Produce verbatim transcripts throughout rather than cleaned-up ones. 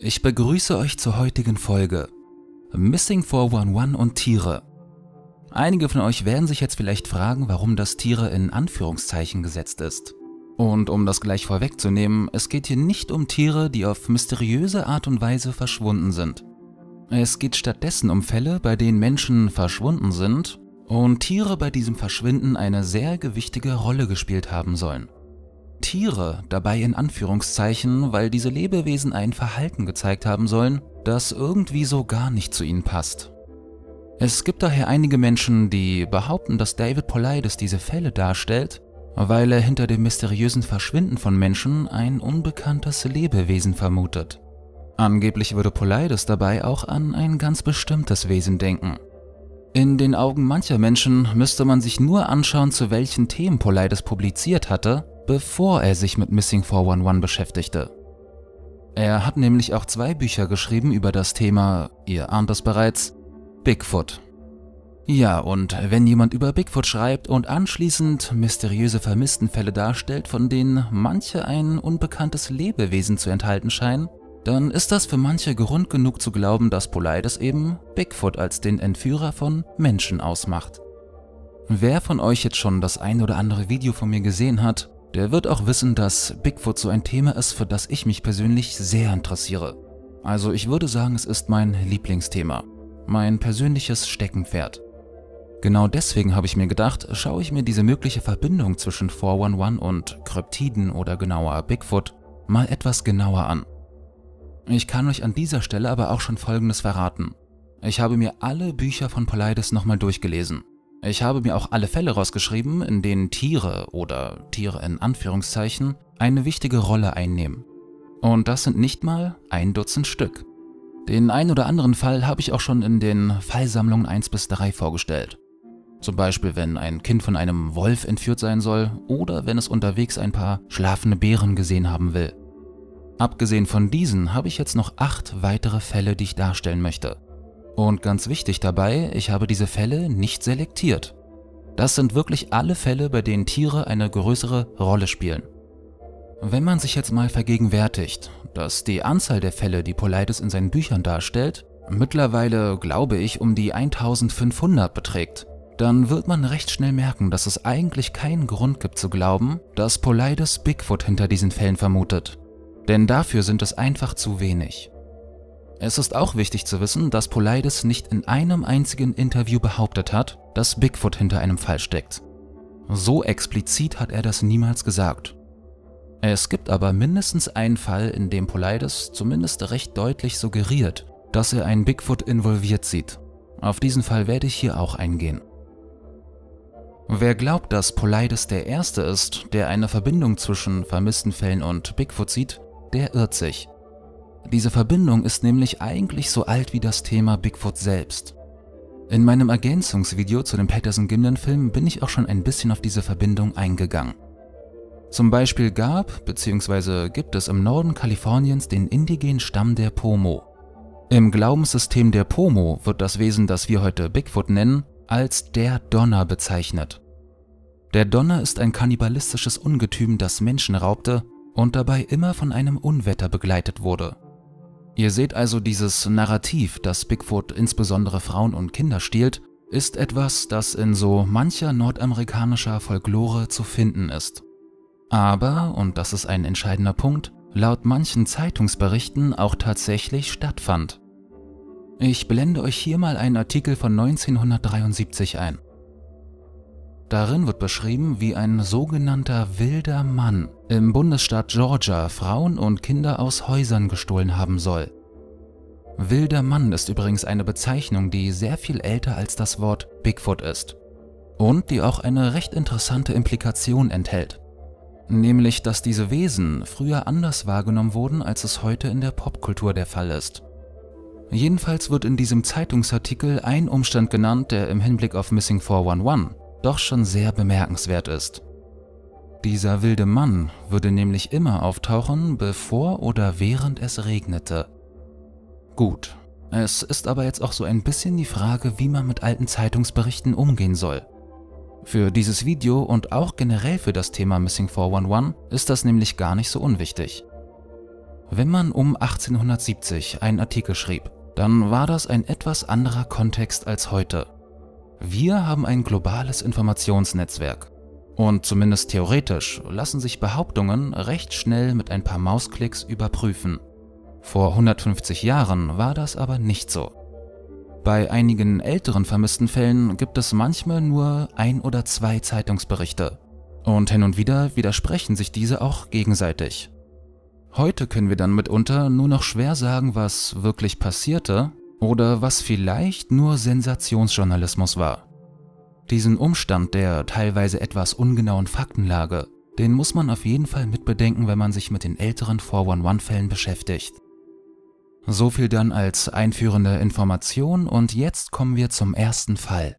Ich begrüße euch zur heutigen Folge Missing vier eins eins und Tiere. Einige von euch werden sich jetzt vielleicht fragen, warum das Tiere in Anführungszeichen gesetzt ist. Und um das gleich vorwegzunehmen, es geht hier nicht um Tiere, die auf mysteriöse Art und Weise verschwunden sind. Es geht stattdessen um Fälle, bei denen Menschen verschwunden sind und Tiere bei diesem Verschwinden eine sehr gewichtige Rolle gespielt haben sollen. Tiere dabei in Anführungszeichen, weil diese Lebewesen ein Verhalten gezeigt haben sollen, das irgendwie so gar nicht zu ihnen passt. Es gibt daher einige Menschen, die behaupten, dass David Paulides diese Fälle darstellt, weil er hinter dem mysteriösen Verschwinden von Menschen ein unbekanntes Lebewesen vermutet. Angeblich würde Paulides dabei auch an ein ganz bestimmtes Wesen denken. In den Augen mancher Menschen müsste man sich nur anschauen, zu welchen Themen Paulides publiziert hatte, bevor er sich mit Missing vier eins eins beschäftigte. Er hat nämlich auch zwei Bücher geschrieben über das Thema, ihr ahnt es bereits, Bigfoot. Ja, und wenn jemand über Bigfoot schreibt und anschließend mysteriöse Vermisstenfälle darstellt, von denen manche ein unbekanntes Lebewesen zu enthalten scheinen, dann ist das für manche Grund genug zu glauben, dass Paulides eben Bigfoot als den Entführer von Menschen ausmacht. Wer von euch jetzt schon das ein oder andere Video von mir gesehen hat, der wird auch wissen, dass Bigfoot so ein Thema ist, für das ich mich persönlich sehr interessiere. Also ich würde sagen, es ist mein Lieblingsthema, mein persönliches Steckenpferd. Genau deswegen habe ich mir gedacht, schaue ich mir diese mögliche Verbindung zwischen vier eins eins und Kryptiden oder genauer Bigfoot mal etwas genauer an. Ich kann euch an dieser Stelle aber auch schon Folgendes verraten. Ich habe mir alle Bücher von Paulides nochmal durchgelesen. Ich habe mir auch alle Fälle rausgeschrieben, in denen Tiere oder Tiere in Anführungszeichen eine wichtige Rolle einnehmen. Und das sind nicht mal ein Dutzend Stück. Den ein oder anderen Fall habe ich auch schon in den Fallsammlungen eins bis drei vorgestellt. Zum Beispiel, wenn ein Kind von einem Wolf entführt sein soll oder wenn es unterwegs ein paar schlafende Bären gesehen haben will. Abgesehen von diesen habe ich jetzt noch acht weitere Fälle, die ich darstellen möchte. Und ganz wichtig dabei, ich habe diese Fälle nicht selektiert. Das sind wirklich alle Fälle, bei denen Tiere eine größere Rolle spielen. Wenn man sich jetzt mal vergegenwärtigt, dass die Anzahl der Fälle, die Paulides in seinen Büchern darstellt, mittlerweile, glaube ich, um die eintausendfünfhundert beträgt, dann wird man recht schnell merken, dass es eigentlich keinen Grund gibt zu glauben, dass Paulides Bigfoot hinter diesen Fällen vermutet. Denn dafür sind es einfach zu wenig. Es ist auch wichtig zu wissen, dass Paulides nicht in einem einzigen Interview behauptet hat, dass Bigfoot hinter einem Fall steckt. So explizit hat er das niemals gesagt. Es gibt aber mindestens einen Fall, in dem Paulides zumindest recht deutlich suggeriert, dass er einen Bigfoot involviert sieht. Auf diesen Fall werde ich hier auch eingehen. Wer glaubt, dass Paulides der Erste ist, der eine Verbindung zwischen vermissten Fällen und Bigfoot sieht, der irrt sich. Diese Verbindung ist nämlich eigentlich so alt wie das Thema Bigfoot selbst. In meinem Ergänzungsvideo zu dem Patterson-Gimlin-Film bin ich auch schon ein bisschen auf diese Verbindung eingegangen. Zum Beispiel gab bzw. gibt es im Norden Kaliforniens den indigenen Stamm der Pomo. Im Glaubenssystem der Pomo wird das Wesen, das wir heute Bigfoot nennen, als der Donner bezeichnet. Der Donner ist ein kannibalistisches Ungetüm, das Menschen raubte und dabei immer von einem Unwetter begleitet wurde. Ihr seht also, dieses Narrativ, das Bigfoot insbesondere Frauen und Kinder stiehlt, ist etwas, das in so mancher nordamerikanischer Folklore zu finden ist. Aber, und das ist ein entscheidender Punkt, laut manchen Zeitungsberichten auch tatsächlich stattfand. Ich blende euch hier mal einen Artikel von neunzehnhundertdreiundsiebzig ein. Darin wird beschrieben, wie ein sogenannter wilder Mann im Bundesstaat Georgia Frauen und Kinder aus Häusern gestohlen haben soll. Wilder Mann ist übrigens eine Bezeichnung, die sehr viel älter als das Wort Bigfoot ist und die auch eine recht interessante Implikation enthält. Nämlich, dass diese Wesen früher anders wahrgenommen wurden, als es heute in der Popkultur der Fall ist. Jedenfalls wird in diesem Zeitungsartikel ein Umstand genannt, der im Hinblick auf Missing vier eins eins doch schon sehr bemerkenswert ist. Dieser wilde Mann würde nämlich immer auftauchen, bevor oder während es regnete. Gut, es ist aber jetzt auch so ein bisschen die Frage, wie man mit alten Zeitungsberichten umgehen soll. Für dieses Video und auch generell für das Thema Missing vier eins eins ist das nämlich gar nicht so unwichtig. Wenn man um achtzehnhundertsiebzig einen Artikel schrieb, dann war das ein etwas anderer Kontext als heute. Wir haben ein globales Informationsnetzwerk und zumindest theoretisch lassen sich Behauptungen recht schnell mit ein paar Mausklicks überprüfen. Vor hundertfünfzig Jahren war das aber nicht so. Bei einigen älteren vermissten Fällen gibt es manchmal nur ein oder zwei Zeitungsberichte und hin und wieder widersprechen sich diese auch gegenseitig. Heute können wir dann mitunter nur noch schwer sagen, was wirklich passierte oder was vielleicht nur Sensationsjournalismus war. Diesen Umstand der teilweise etwas ungenauen Faktenlage, den muss man auf jeden Fall mitbedenken, wenn man sich mit den älteren vier eins eins-Fällen beschäftigt. So viel dann als einführende Information und jetzt kommen wir zum ersten Fall.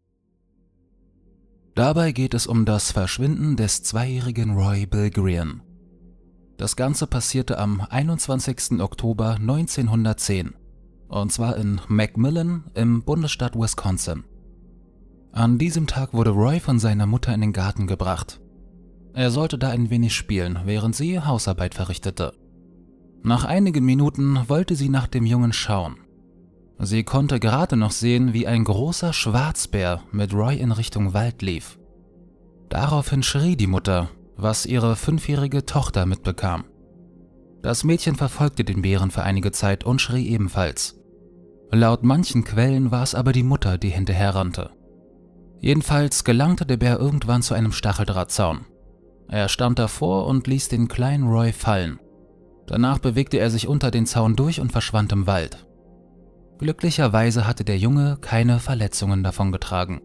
Dabei geht es um das Verschwinden des zweijährigen Roy Bilgerian. Das Ganze passierte am einundzwanzigsten Oktober neunzehnhundertzehn, und zwar in McMillan im Bundesstaat Wisconsin. An diesem Tag wurde Roy von seiner Mutter in den Garten gebracht. Er sollte da ein wenig spielen, während sie Hausarbeit verrichtete. Nach einigen Minuten wollte sie nach dem Jungen schauen. Sie konnte gerade noch sehen, wie ein großer Schwarzbär mit Roy in Richtung Wald lief. Daraufhin schrie die Mutter, was ihre fünfjährige Tochter mitbekam. Das Mädchen verfolgte den Bären für einige Zeit und schrie ebenfalls. Laut manchen Quellen war es aber die Mutter, die hinterherrannte. Jedenfalls gelangte der Bär irgendwann zu einem Stacheldrahtzaun. Er stand davor und ließ den kleinen Roy fallen. Danach bewegte er sich unter den Zaun durch und verschwand im Wald. Glücklicherweise hatte der Junge keine Verletzungen davongetragen.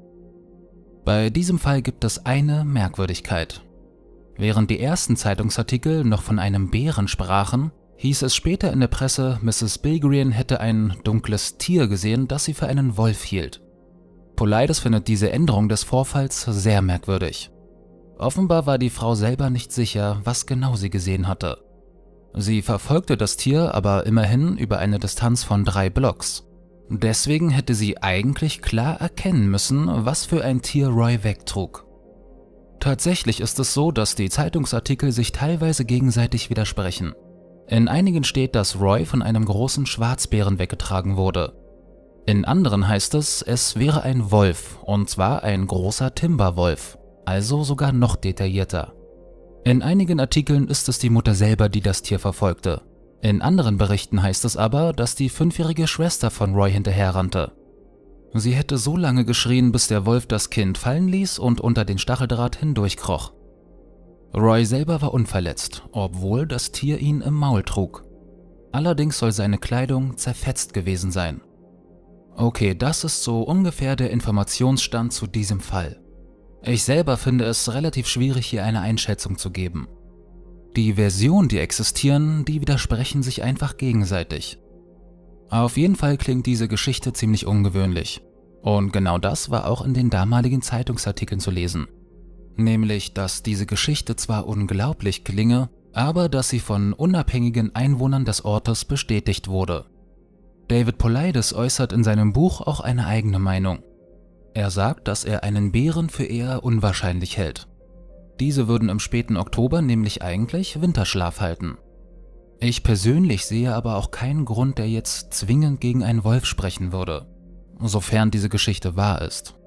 Bei diesem Fall gibt es eine Merkwürdigkeit. Während die ersten Zeitungsartikel noch von einem Bären sprachen, hieß es später in der Presse, Misses Bilgerian hätte ein dunkles Tier gesehen, das sie für einen Wolf hielt. Paulides findet diese Änderung des Vorfalls sehr merkwürdig. Offenbar war die Frau selber nicht sicher, was genau sie gesehen hatte. Sie verfolgte das Tier aber immerhin über eine Distanz von drei Blocks. Deswegen hätte sie eigentlich klar erkennen müssen, was für ein Tier Roy wegtrug. Tatsächlich ist es so, dass die Zeitungsartikel sich teilweise gegenseitig widersprechen. In einigen steht, dass Roy von einem großen Schwarzbären weggetragen wurde. In anderen heißt es, es wäre ein Wolf, und zwar ein großer Timberwolf, also sogar noch detaillierter. In einigen Artikeln ist es die Mutter selber, die das Tier verfolgte. In anderen Berichten heißt es aber, dass die fünfjährige Schwester von Roy hinterherrannte. Sie hätte so lange geschrien, bis der Wolf das Kind fallen ließ und unter den Stacheldraht hindurchkroch. Roy selber war unverletzt, obwohl das Tier ihn im Maul trug. Allerdings soll seine Kleidung zerfetzt gewesen sein. Okay, das ist so ungefähr der Informationsstand zu diesem Fall. Ich selber finde es relativ schwierig, hier eine Einschätzung zu geben. Die Versionen, die existieren, die widersprechen sich einfach gegenseitig. Auf jeden Fall klingt diese Geschichte ziemlich ungewöhnlich. Und genau das war auch in den damaligen Zeitungsartikeln zu lesen. Nämlich, dass diese Geschichte zwar unglaublich klinge, aber dass sie von unabhängigen Einwohnern des Ortes bestätigt wurde. David Paulides äußert in seinem Buch auch eine eigene Meinung. Er sagt, dass er einen Bären für eher unwahrscheinlich hält. Diese würden im späten Oktober nämlich eigentlich Winterschlaf halten. Ich persönlich sehe aber auch keinen Grund, der jetzt zwingend gegen einen Wolf sprechen würde, sofern diese Geschichte wahr ist.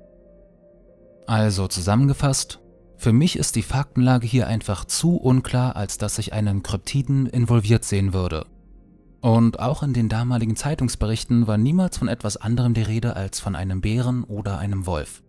Also zusammengefasst, für mich ist die Faktenlage hier einfach zu unklar, als dass ich einen Kryptiden involviert sehen würde. Und auch in den damaligen Zeitungsberichten war niemals von etwas anderem die Rede als von einem Bären oder einem Wolf.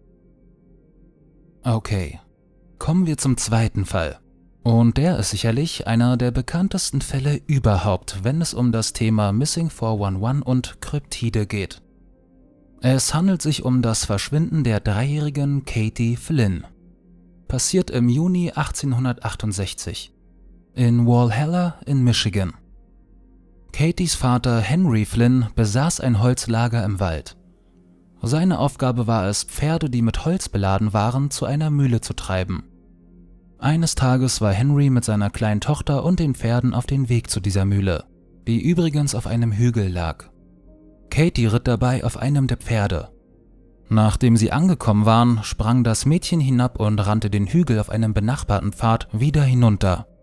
Okay, kommen wir zum zweiten Fall. Und der ist sicherlich einer der bekanntesten Fälle überhaupt, wenn es um das Thema Missing vier eins eins und Kryptide geht. Es handelt sich um das Verschwinden der dreijährigen Katie Flynn. Passiert im Juni achtzehnhundertachtundsechzig in Walhalla in Michigan. Katies Vater Henry Flynn besaß ein Holzlager im Wald. Seine Aufgabe war es, Pferde, die mit Holz beladen waren, zu einer Mühle zu treiben. Eines Tages war Henry mit seiner kleinen Tochter und den Pferden auf dem Weg zu dieser Mühle, die übrigens auf einem Hügel lag. Katie ritt dabei auf einem der Pferde. Nachdem sie angekommen waren, sprang das Mädchen hinab und rannte den Hügel auf einem benachbarten Pfad wieder hinunter.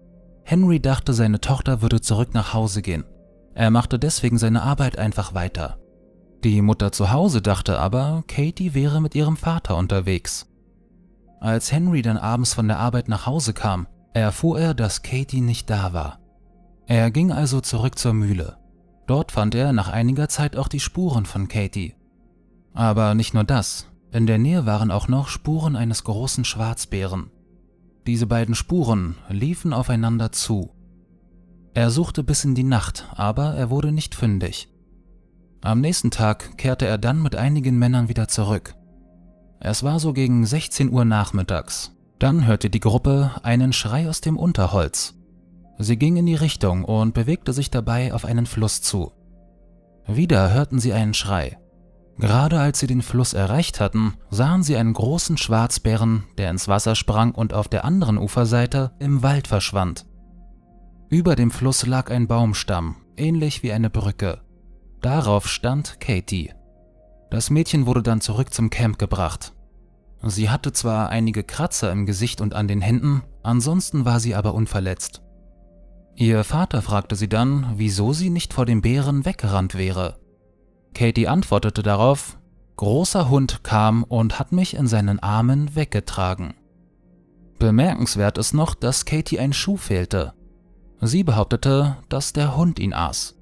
Henry dachte, seine Tochter würde zurück nach Hause gehen. Er machte deswegen seine Arbeit einfach weiter. Die Mutter zu Hause dachte aber, Katie wäre mit ihrem Vater unterwegs. Als Henry dann abends von der Arbeit nach Hause kam, erfuhr er, dass Katie nicht da war. Er ging also zurück zur Mühle. Dort fand er nach einiger Zeit auch die Spuren von Katie. Aber nicht nur das, in der Nähe waren auch noch Spuren eines großen Schwarzbären. Diese beiden Spuren liefen aufeinander zu. Er suchte bis in die Nacht, aber er wurde nicht fündig. Am nächsten Tag kehrte er dann mit einigen Männern wieder zurück. Es war so gegen sechzehn Uhr nachmittags. Dann hörte die Gruppe einen Schrei aus dem Unterholz. Sie ging in die Richtung und bewegte sich dabei auf einen Fluss zu. Wieder hörten sie einen Schrei. Gerade als sie den Fluss erreicht hatten, sahen sie einen großen Schwarzbären, der ins Wasser sprang und auf der anderen Uferseite im Wald verschwand. Über dem Fluss lag ein Baumstamm, ähnlich wie eine Brücke. Darauf stand Katie. Das Mädchen wurde dann zurück zum Camp gebracht. Sie hatte zwar einige Kratzer im Gesicht und an den Händen, ansonsten war sie aber unverletzt. Ihr Vater fragte sie dann, wieso sie nicht vor dem Bären weggerannt wäre. Katie antwortete darauf: „Großer Hund kam und hat mich in seinen Armen weggetragen." Bemerkenswert ist noch, dass Katie ein Schuh fehlte. Sie behauptete, dass der Hund ihn aß.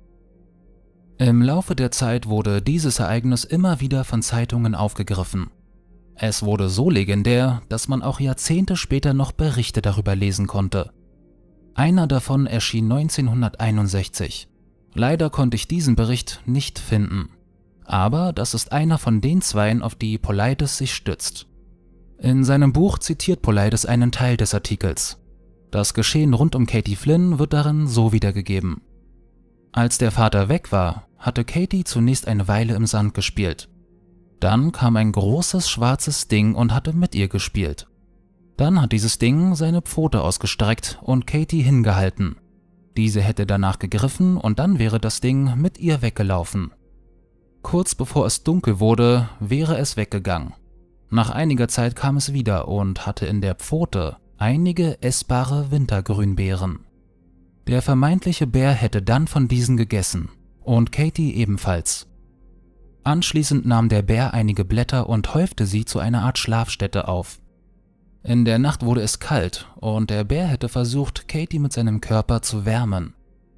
Im Laufe der Zeit wurde dieses Ereignis immer wieder von Zeitungen aufgegriffen. Es wurde so legendär, dass man auch Jahrzehnte später noch Berichte darüber lesen konnte. Einer davon erschien neunzehnhunderteinundsechzig. Leider konnte ich diesen Bericht nicht finden. Aber das ist einer von den zweien, auf die Paulides sich stützt. In seinem Buch zitiert Paulides einen Teil des Artikels. Das Geschehen rund um Katie Flynn wird darin so wiedergegeben. Als der Vater weg war, hatte Katie zunächst eine Weile im Sand gespielt. Dann kam ein großes schwarzes Ding und hatte mit ihr gespielt. Dann hat dieses Ding seine Pfote ausgestreckt und Katie hingehalten. Diese hätte danach gegriffen und dann wäre das Ding mit ihr weggelaufen. Kurz bevor es dunkel wurde, wäre es weggegangen. Nach einiger Zeit kam es wieder und hatte in der Pfote einige essbare Wintergrünbeeren. Der vermeintliche Bär hätte dann von diesen gegessen und Katie ebenfalls. Anschließend nahm der Bär einige Blätter und häufte sie zu einer Art Schlafstätte auf. In der Nacht wurde es kalt und der Bär hätte versucht, Katie mit seinem Körper zu wärmen.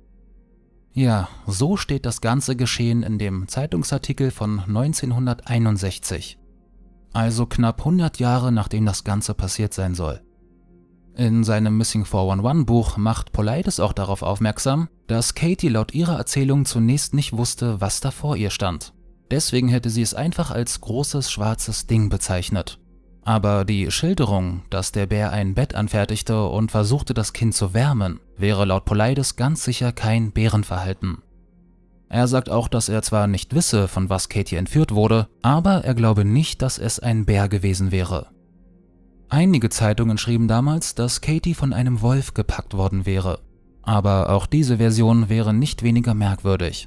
Ja, so steht das ganze Geschehen in dem Zeitungsartikel von neunzehnhunderteinundsechzig. Also knapp hundert Jahre nachdem das Ganze passiert sein soll. In seinem Missing vier eins eins Buch macht Paulides auch darauf aufmerksam, dass Katie laut ihrer Erzählung zunächst nicht wusste, was da vor ihr stand. Deswegen hätte sie es einfach als großes schwarzes Ding bezeichnet. Aber die Schilderung, dass der Bär ein Bett anfertigte und versuchte, das Kind zu wärmen, wäre laut Paulides ganz sicher kein Bärenverhalten. Er sagt auch, dass er zwar nicht wisse, von was Katie entführt wurde, aber er glaube nicht, dass es ein Bär gewesen wäre. Einige Zeitungen schrieben damals, dass Katie von einem Wolf gepackt worden wäre. Aber auch diese Version wäre nicht weniger merkwürdig.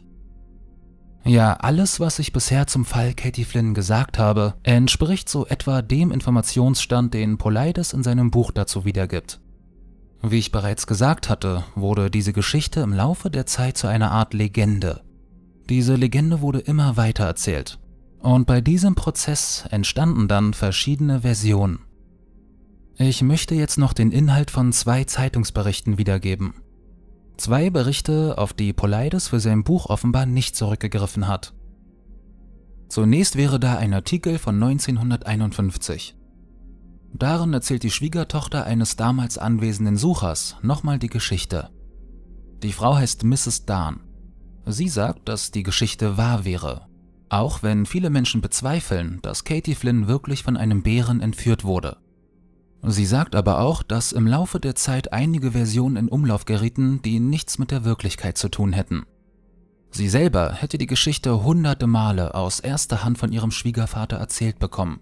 Ja, alles, was ich bisher zum Fall Katie Flynn gesagt habe, entspricht so etwa dem Informationsstand, den Paulides in seinem Buch dazu wiedergibt. Wie ich bereits gesagt hatte, wurde diese Geschichte im Laufe der Zeit zu einer Art Legende. Diese Legende wurde immer weiter erzählt. Und bei diesem Prozess entstanden dann verschiedene Versionen. Ich möchte jetzt noch den Inhalt von zwei Zeitungsberichten wiedergeben. Zwei Berichte, auf die Paulides für sein Buch offenbar nicht zurückgegriffen hat. Zunächst wäre da ein Artikel von neunzehnhunderteinundfünfzig. Darin erzählt die Schwiegertochter eines damals anwesenden Suchers nochmal die Geschichte. Die Frau heißt Misses Dahn. Sie sagt, dass die Geschichte wahr wäre, auch wenn viele Menschen bezweifeln, dass Katie Flynn wirklich von einem Bären entführt wurde. Sie sagt aber auch, dass im Laufe der Zeit einige Versionen in Umlauf gerieten, die nichts mit der Wirklichkeit zu tun hätten. Sie selber hätte die Geschichte hunderte Male aus erster Hand von ihrem Schwiegervater erzählt bekommen.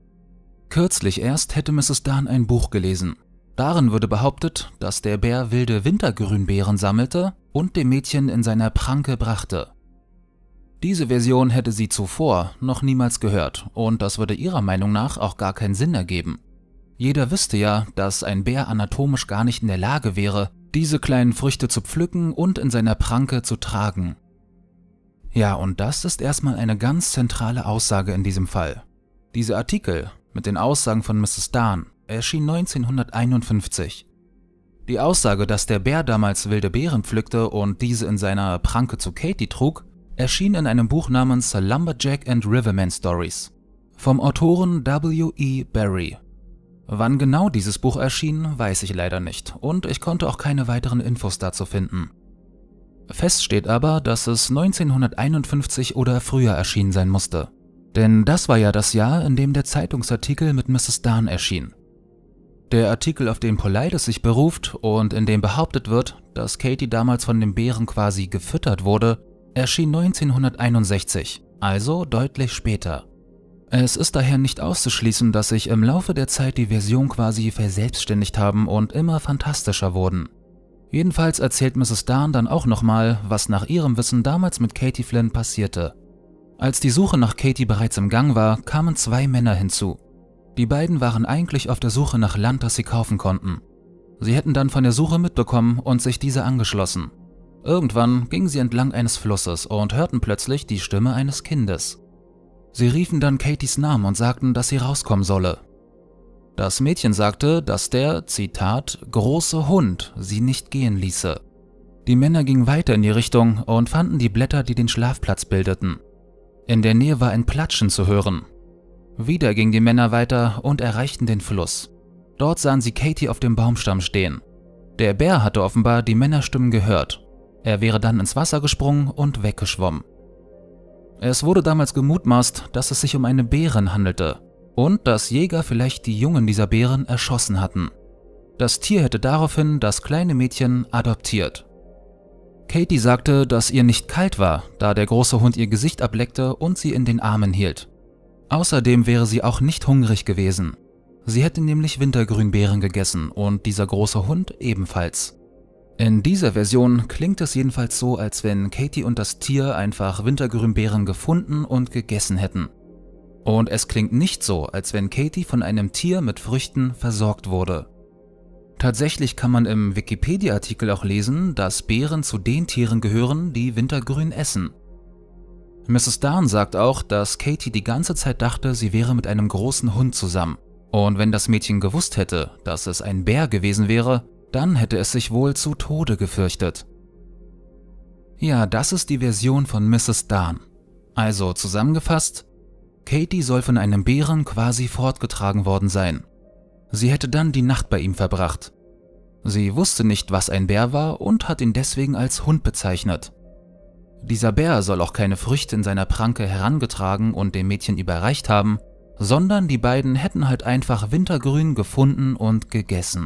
Kürzlich erst hätte Misses Dahn ein Buch gelesen. Darin würde behauptet, dass der Bär wilde Wintergrünbeeren sammelte und dem Mädchen in seiner Pranke brachte. Diese Version hätte sie zuvor noch niemals gehört und das würde ihrer Meinung nach auch gar keinen Sinn ergeben. Jeder wüsste ja, dass ein Bär anatomisch gar nicht in der Lage wäre, diese kleinen Früchte zu pflücken und in seiner Pranke zu tragen. Ja, und das ist erstmal eine ganz zentrale Aussage in diesem Fall. Dieser Artikel mit den Aussagen von Misses Darn erschien neunzehnhunderteinundfünfzig. Die Aussage, dass der Bär damals wilde Beeren pflückte und diese in seiner Pranke zu Katie trug, erschien in einem Buch namens Lumberjack and Riverman Stories vom Autoren W E Barry. Wann genau dieses Buch erschien, weiß ich leider nicht und ich konnte auch keine weiteren Infos dazu finden. Fest steht aber, dass es neunzehnhunderteinundfünfzig oder früher erschienen sein musste. Denn das war ja das Jahr, in dem der Zeitungsartikel mit Misses Darn erschien. Der Artikel, auf den Paulides sich beruft und in dem behauptet wird, dass Katie damals von dem Bären quasi gefüttert wurde, erschien neunzehnhunderteinundsechzig, also deutlich später. Es ist daher nicht auszuschließen, dass sich im Laufe der Zeit die Versionen quasi verselbstständigt haben und immer fantastischer wurden. Jedenfalls erzählt Misses Darn dann auch nochmal, was nach ihrem Wissen damals mit Katie Flynn passierte. Als die Suche nach Katie bereits im Gang war, kamen zwei Männer hinzu. Die beiden waren eigentlich auf der Suche nach Land, das sie kaufen konnten. Sie hätten dann von der Suche mitbekommen und sich dieser angeschlossen. Irgendwann gingen sie entlang eines Flusses und hörten plötzlich die Stimme eines Kindes. Sie riefen dann Katies Namen und sagten, dass sie rauskommen solle. Das Mädchen sagte, dass der, Zitat, große Hund sie nicht gehen ließe. Die Männer gingen weiter in die Richtung und fanden die Blätter, die den Schlafplatz bildeten. In der Nähe war ein Platschen zu hören. Wieder gingen die Männer weiter und erreichten den Fluss. Dort sahen sie Katie auf dem Baumstamm stehen. Der Bär hatte offenbar die Männerstimmen gehört. Er wäre dann ins Wasser gesprungen und weggeschwommen. Es wurde damals gemutmaßt, dass es sich um eine Bärin handelte und dass Jäger vielleicht die Jungen dieser Bären erschossen hatten. Das Tier hätte daraufhin das kleine Mädchen adoptiert. Katie sagte, dass ihr nicht kalt war, da der große Hund ihr Gesicht ableckte und sie in den Armen hielt. Außerdem wäre sie auch nicht hungrig gewesen. Sie hätte nämlich Wintergrünbeeren gegessen und dieser große Hund ebenfalls. In dieser Version klingt es jedenfalls so, als wenn Katie und das Tier einfach Wintergrünbeeren gefunden und gegessen hätten. Und es klingt nicht so, als wenn Katie von einem Tier mit Früchten versorgt wurde. Tatsächlich kann man im Wikipedia-Artikel auch lesen, dass Bären zu den Tieren gehören, die Wintergrün essen. Misses Darn sagt auch, dass Katie die ganze Zeit dachte, sie wäre mit einem großen Hund zusammen. Und wenn das Mädchen gewusst hätte, dass es ein Bär gewesen wäre, dann hätte es sich wohl zu Tode gefürchtet. Ja, das ist die Version von Misses Darn. Also zusammengefasst, Katie soll von einem Bären quasi fortgetragen worden sein. Sie hätte dann die Nacht bei ihm verbracht. Sie wusste nicht, was ein Bär war und hat ihn deswegen als Hund bezeichnet. Dieser Bär soll auch keine Früchte in seiner Pranke herangetragen und dem Mädchen überreicht haben, sondern die beiden hätten halt einfach Wintergrün gefunden und gegessen.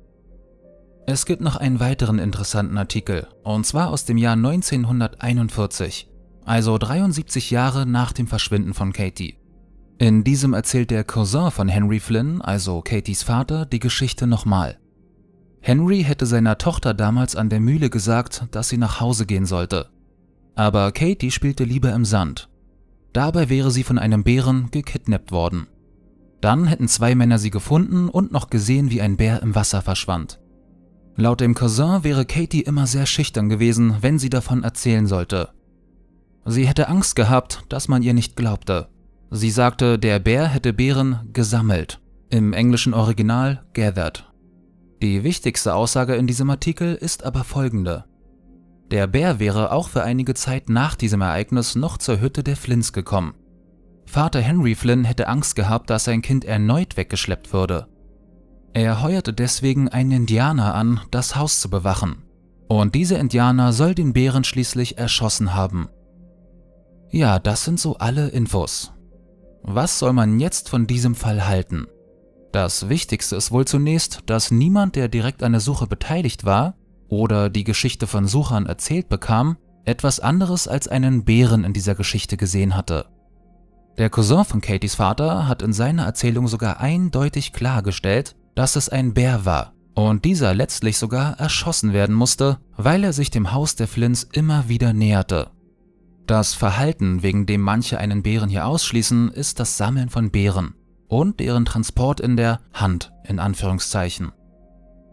Es gibt noch einen weiteren interessanten Artikel, und zwar aus dem Jahr neunzehnhunderteinundvierzig, also dreiundsiebzig Jahre nach dem Verschwinden von Katie. In diesem erzählt der Cousin von Henry Flynn, also Katies Vater, die Geschichte nochmal. Henry hätte seiner Tochter damals an der Mühle gesagt, dass sie nach Hause gehen sollte. Aber Katie spielte lieber im Sand. Dabei wäre sie von einem Bären gekidnappt worden. Dann hätten zwei Männer sie gefunden und noch gesehen, wie ein Bär im Wasser verschwand. Laut dem Cousin wäre Katie immer sehr schüchtern gewesen, wenn sie davon erzählen sollte. Sie hätte Angst gehabt, dass man ihr nicht glaubte. Sie sagte, der Bär hätte Beeren gesammelt, im englischen Original gathered. Die wichtigste Aussage in diesem Artikel ist aber folgende. Der Bär wäre auch für einige Zeit nach diesem Ereignis noch zur Hütte der Flynns gekommen. Vater Henry Flynn hätte Angst gehabt, dass sein Kind erneut weggeschleppt würde. Er heuerte deswegen einen Indianer an, das Haus zu bewachen. Und dieser Indianer soll den Bären schließlich erschossen haben. Ja, das sind so alle Infos. Was soll man jetzt von diesem Fall halten? Das Wichtigste ist wohl zunächst, dass niemand, der direkt an der Suche beteiligt war oder die Geschichte von Suchern erzählt bekam, etwas anderes als einen Bären in dieser Geschichte gesehen hatte. Der Cousin von Katies Vater hat in seiner Erzählung sogar eindeutig klargestellt, dass es ein Bär war und dieser letztlich sogar erschossen werden musste, weil er sich dem Haus der Flynns immer wieder näherte. Das Verhalten, wegen dem manche einen Bären hier ausschließen, ist das Sammeln von Beeren und deren Transport in der Hand, in Anführungszeichen.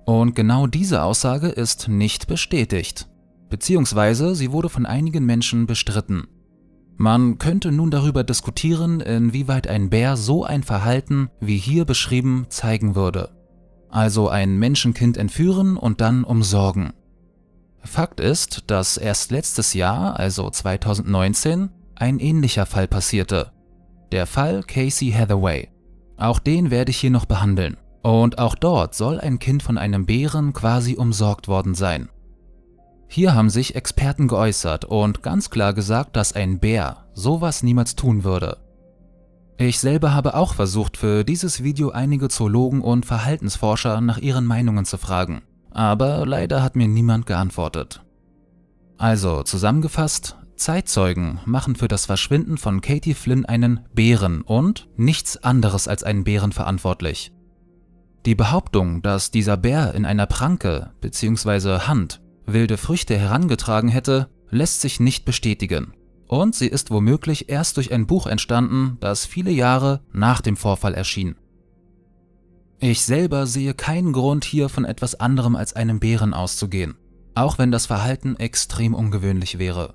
Und genau diese Aussage ist nicht bestätigt, beziehungsweise sie wurde von einigen Menschen bestritten. Man könnte nun darüber diskutieren, inwieweit ein Bär so ein Verhalten, wie hier beschrieben, zeigen würde. Also ein Menschenkind entführen und dann umsorgen. Fakt ist, dass erst letztes Jahr, also zweitausendneunzehn, ein ähnlicher Fall passierte. Der Fall Casey Hathaway. Auch den werde ich hier noch behandeln. Und auch dort soll ein Kind von einem Bären quasi umsorgt worden sein. Hier haben sich Experten geäußert und ganz klar gesagt, dass ein Bär sowas niemals tun würde. Ich selber habe auch versucht, für dieses Video einige Zoologen und Verhaltensforscher nach ihren Meinungen zu fragen, aber leider hat mir niemand geantwortet. Also zusammengefasst, Zeitzeugen machen für das Verschwinden von Katie Flynn einen Bären und nichts anderes als einen Bären verantwortlich. Die Behauptung, dass dieser Bär in einer Pranke bzw. Hand wilde Früchte herangetragen hätte, lässt sich nicht bestätigen. Und sie ist womöglich erst durch ein Buch entstanden, das viele Jahre nach dem Vorfall erschien. Ich selber sehe keinen Grund, hier von etwas anderem als einem Bären auszugehen, auch wenn das Verhalten extrem ungewöhnlich wäre.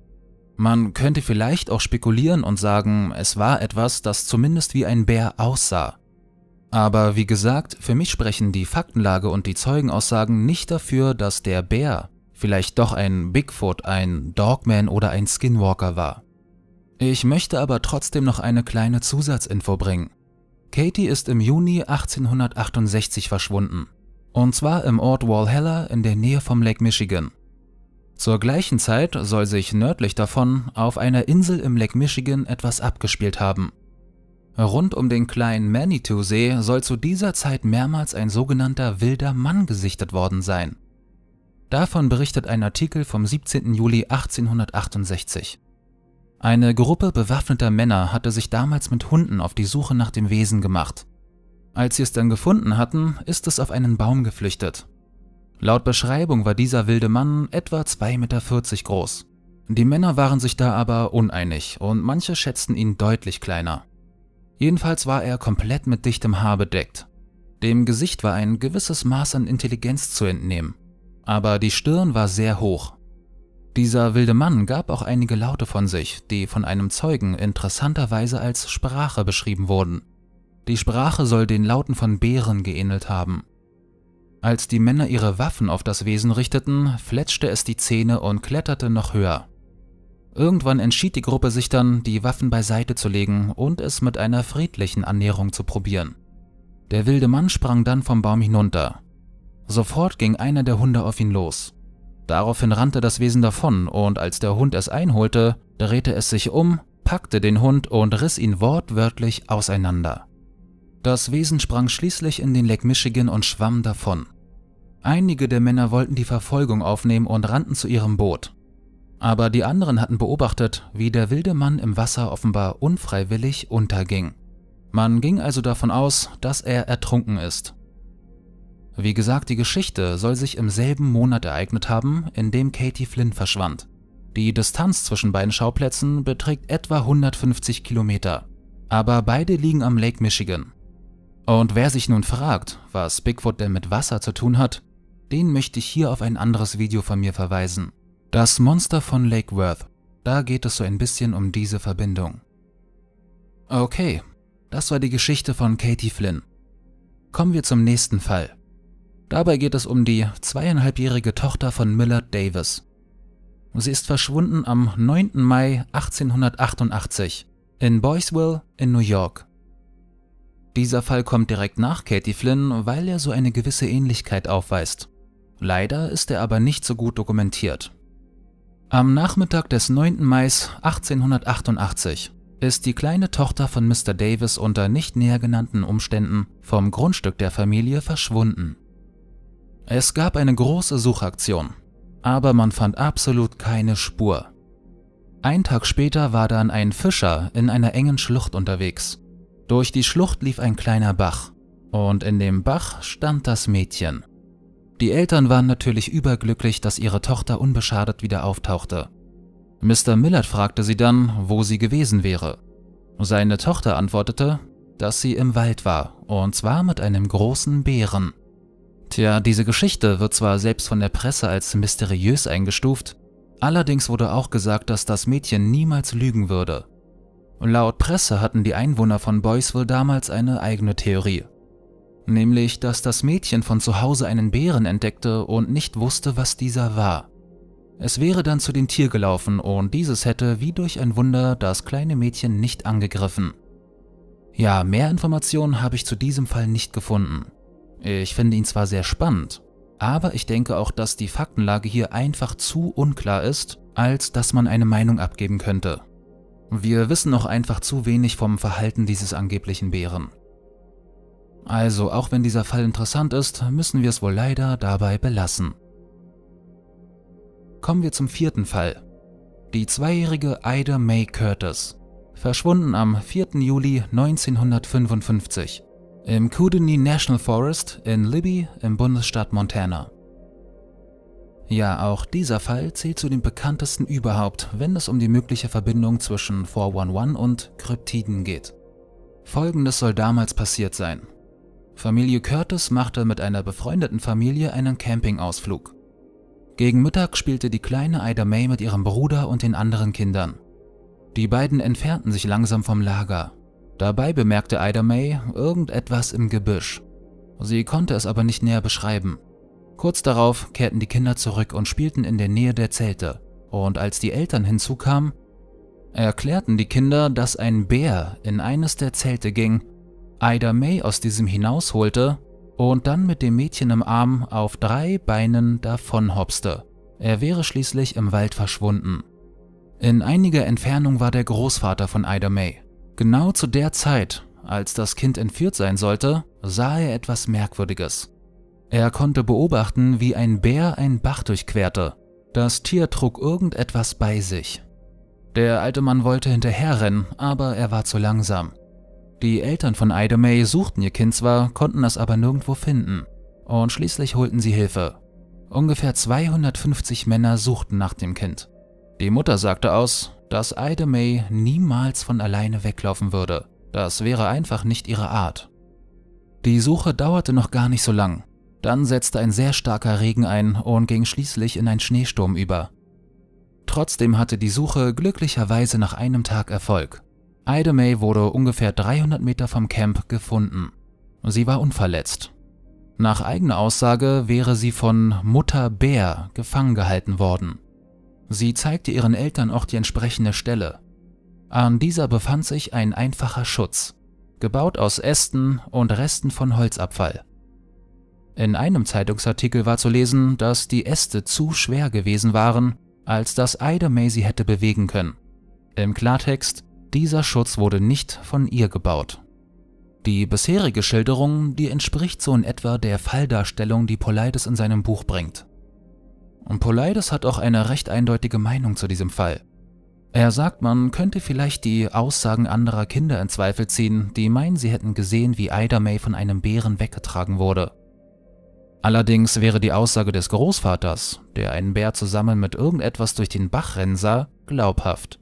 Man könnte vielleicht auch spekulieren und sagen, es war etwas, das zumindest wie ein Bär aussah. Aber wie gesagt, für mich sprechen die Faktenlage und die Zeugenaussagen nicht dafür, dass der Bär vielleicht doch ein Bigfoot, ein Dogman oder ein Skinwalker war. Ich möchte aber trotzdem noch eine kleine Zusatzinfo bringen. Katie ist im Juni achtzehnhundertachtundsechzig verschwunden, und zwar im Ort Walhalla in der Nähe vom Lake Michigan. Zur gleichen Zeit soll sich nördlich davon auf einer Insel im Lake Michigan etwas abgespielt haben. Rund um den kleinen Manitou-See soll zu dieser Zeit mehrmals ein sogenannter wilder Mann gesichtet worden sein. Davon berichtet ein Artikel vom siebzehnten Juli achtzehnhundertachtundsechzig. Eine Gruppe bewaffneter Männer hatte sich damals mit Hunden auf die Suche nach dem Wesen gemacht. Als sie es dann gefunden hatten, ist es auf einen Baum geflüchtet. Laut Beschreibung war dieser wilde Mann etwa zwei Meter vierzig groß. Die Männer waren sich da aber uneinig und manche schätzten ihn deutlich kleiner. Jedenfalls war er komplett mit dichtem Haar bedeckt. Dem Gesicht war ein gewisses Maß an Intelligenz zu entnehmen, aber die Stirn war sehr hoch. Dieser wilde Mann gab auch einige Laute von sich, die von einem Zeugen interessanterweise als Sprache beschrieben wurden. Die Sprache soll den Lauten von Bären geähnelt haben. Als die Männer ihre Waffen auf das Wesen richteten, fletschte es die Zähne und kletterte noch höher. Irgendwann entschied die Gruppe sich dann, die Waffen beiseite zu legen und es mit einer friedlichen Annäherung zu probieren. Der wilde Mann sprang dann vom Baum hinunter. Sofort ging einer der Hunde auf ihn los. Daraufhin rannte das Wesen davon und als der Hund es einholte, drehte es sich um, packte den Hund und riss ihn wortwörtlich auseinander. Das Wesen sprang schließlich in den Lake Michigan und schwamm davon. Einige der Männer wollten die Verfolgung aufnehmen und rannten zu ihrem Boot. Aber die anderen hatten beobachtet, wie der wilde Mann im Wasser offenbar unfreiwillig unterging. Man ging also davon aus, dass er ertrunken ist. Wie gesagt, die Geschichte soll sich im selben Monat ereignet haben, in dem Katie Flynn verschwand. Die Distanz zwischen beiden Schauplätzen beträgt etwa hundertfünfzig Kilometer, aber beide liegen am Lake Michigan. Und wer sich nun fragt, was Bigfoot denn mit Wasser zu tun hat, den möchte ich hier auf ein anderes Video von mir verweisen. Das Monster von Lake Worth. Da geht es so ein bisschen um diese Verbindung. Okay, das war die Geschichte von Katie Flynn. Kommen wir zum nächsten Fall. Dabei geht es um die zweieinhalbjährige Tochter von Millard Davis. Sie ist verschwunden am neunten Mai achtzehnhundertachtundachtzig in Boyceville in New York. Dieser Fall kommt direkt nach Katie Flynn, weil er so eine gewisse Ähnlichkeit aufweist. Leider ist er aber nicht so gut dokumentiert. Am Nachmittag des neunten Mai achtzehnhundertachtundachtzig ist die kleine Tochter von Mister Davis unter nicht näher genannten Umständen vom Grundstück der Familie verschwunden. Es gab eine große Suchaktion, aber man fand absolut keine Spur. Ein Tag später war dann ein Fischer in einer engen Schlucht unterwegs. Durch die Schlucht lief ein kleiner Bach und in dem Bach stand das Mädchen. Die Eltern waren natürlich überglücklich, dass ihre Tochter unbeschadet wieder auftauchte. Mister Millard fragte sie dann, wo sie gewesen wäre. Seine Tochter antwortete, dass sie im Wald war, und zwar mit einem großen Bären. Tja, diese Geschichte wird zwar selbst von der Presse als mysteriös eingestuft, allerdings wurde auch gesagt, dass das Mädchen niemals lügen würde. Laut Presse hatten die Einwohner von Boyceville damals eine eigene Theorie. Nämlich, dass das Mädchen von zu Hause einen Bären entdeckte und nicht wusste, was dieser war. Es wäre dann zu dem Tier gelaufen und dieses hätte wie durch ein Wunder das kleine Mädchen nicht angegriffen. Ja, mehr Informationen habe ich zu diesem Fall nicht gefunden. Ich finde ihn zwar sehr spannend, aber ich denke auch, dass die Faktenlage hier einfach zu unklar ist, als dass man eine Meinung abgeben könnte. Wir wissen noch einfach zu wenig vom Verhalten dieses angeblichen Bären. Also, auch wenn dieser Fall interessant ist, müssen wir es wohl leider dabei belassen. Kommen wir zum vierten Fall. Die zweijährige Ida Mae Curtis, verschwunden am vierten Juli neunzehnhundertfünfundfünfzig im Kootenai National Forest in Libby im Bundesstaat Montana. Ja, auch dieser Fall zählt zu den bekanntesten überhaupt, wenn es um die mögliche Verbindung zwischen vier eins eins und Kryptiden geht. Folgendes soll damals passiert sein. Familie Curtis machte mit einer befreundeten Familie einen Campingausflug. Gegen Mittag spielte die kleine Ida Mae mit ihrem Bruder und den anderen Kindern. Die beiden entfernten sich langsam vom Lager. Dabei bemerkte Ida Mae irgendetwas im Gebüsch. Sie konnte es aber nicht näher beschreiben. Kurz darauf kehrten die Kinder zurück und spielten in der Nähe der Zelte. Und als die Eltern hinzukamen, erklärten die Kinder, dass ein Bär in eines der Zelte ging, Ida Mae aus diesem hinausholte und dann mit dem Mädchen im Arm auf drei Beinen davonhopste. Er wäre schließlich im Wald verschwunden. In einiger Entfernung war der Großvater von Ida Mae. Genau zu der Zeit, als das Kind entführt sein sollte, sah er etwas Merkwürdiges. Er konnte beobachten, wie ein Bär einen Bach durchquerte. Das Tier trug irgendetwas bei sich. Der alte Mann wollte hinterherrennen, aber er war zu langsam. Die Eltern von Ida Mae suchten ihr Kind zwar, konnten es aber nirgendwo finden. Und schließlich holten sie Hilfe. Ungefähr zweihundertfünfzig Männer suchten nach dem Kind. Die Mutter sagte aus, dass Ida Mae niemals von alleine weglaufen würde. Das wäre einfach nicht ihre Art. Die Suche dauerte noch gar nicht so lang. Dann setzte ein sehr starker Regen ein und ging schließlich in einen Schneesturm über. Trotzdem hatte die Suche glücklicherweise nach einem Tag Erfolg. Ida Mae wurde ungefähr dreihundert Meter vom Camp gefunden. Sie war unverletzt. Nach eigener Aussage wäre sie von Mutter Bär gefangen gehalten worden. Sie zeigte ihren Eltern auch die entsprechende Stelle. An dieser befand sich ein einfacher Schutz, gebaut aus Ästen und Resten von Holzabfall. In einem Zeitungsartikel war zu lesen, dass die Äste zu schwer gewesen waren, als dass Ida Mae sie hätte bewegen können. Im Klartext, dieser Schutz wurde nicht von ihr gebaut. Die bisherige Schilderung, die entspricht so in etwa der Falldarstellung, die Paulides in seinem Buch bringt. Und Paulides hat auch eine recht eindeutige Meinung zu diesem Fall. Er sagt, man könnte vielleicht die Aussagen anderer Kinder in Zweifel ziehen, die meinen, sie hätten gesehen, wie Ida Mae von einem Bären weggetragen wurde. Allerdings wäre die Aussage des Großvaters, der einen Bär zusammen mit irgendetwas durch den Bach rennen sah, glaubhaft.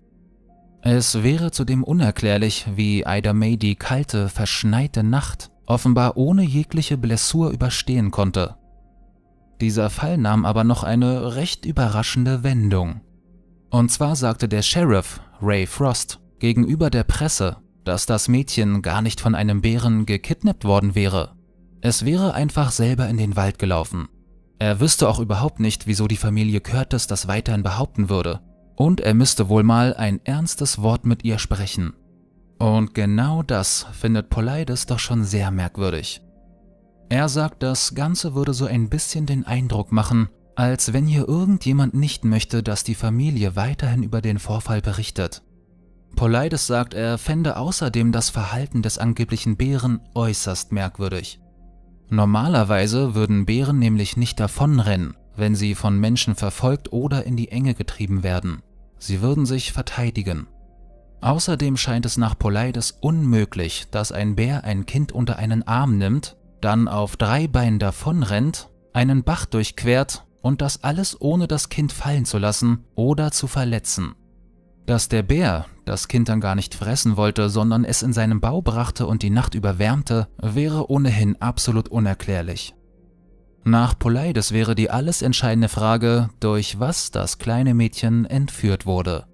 Es wäre zudem unerklärlich, wie Ida Mae die kalte, verschneite Nacht offenbar ohne jegliche Blessur überstehen konnte. Dieser Fall nahm aber noch eine recht überraschende Wendung. Und zwar sagte der Sheriff, Ray Frost, gegenüber der Presse, dass das Mädchen gar nicht von einem Bären gekidnappt worden wäre. Es wäre einfach selber in den Wald gelaufen. Er wüsste auch überhaupt nicht, wieso die Familie Curtis das weiterhin behaupten würde. Und er müsste wohl mal ein ernstes Wort mit ihr sprechen. Und genau das findet Paulides doch schon sehr merkwürdig. Er sagt, das Ganze würde so ein bisschen den Eindruck machen, als wenn hier irgendjemand nicht möchte, dass die Familie weiterhin über den Vorfall berichtet. Paulides sagt, er fände außerdem das Verhalten des angeblichen Bären äußerst merkwürdig. Normalerweise würden Bären nämlich nicht davonrennen, wenn sie von Menschen verfolgt oder in die Enge getrieben werden. Sie würden sich verteidigen. Außerdem scheint es nach Paulides unmöglich, dass ein Bär ein Kind unter einen Arm nimmt, dann auf drei Beinen davonrennt, einen Bach durchquert und das alles ohne das Kind fallen zu lassen oder zu verletzen. Dass der Bär das Kind dann gar nicht fressen wollte, sondern es in seinen Bau brachte und die Nacht überwärmte, wäre ohnehin absolut unerklärlich. Nach Paulides wäre die alles entscheidende Frage, durch was das kleine Mädchen entführt wurde.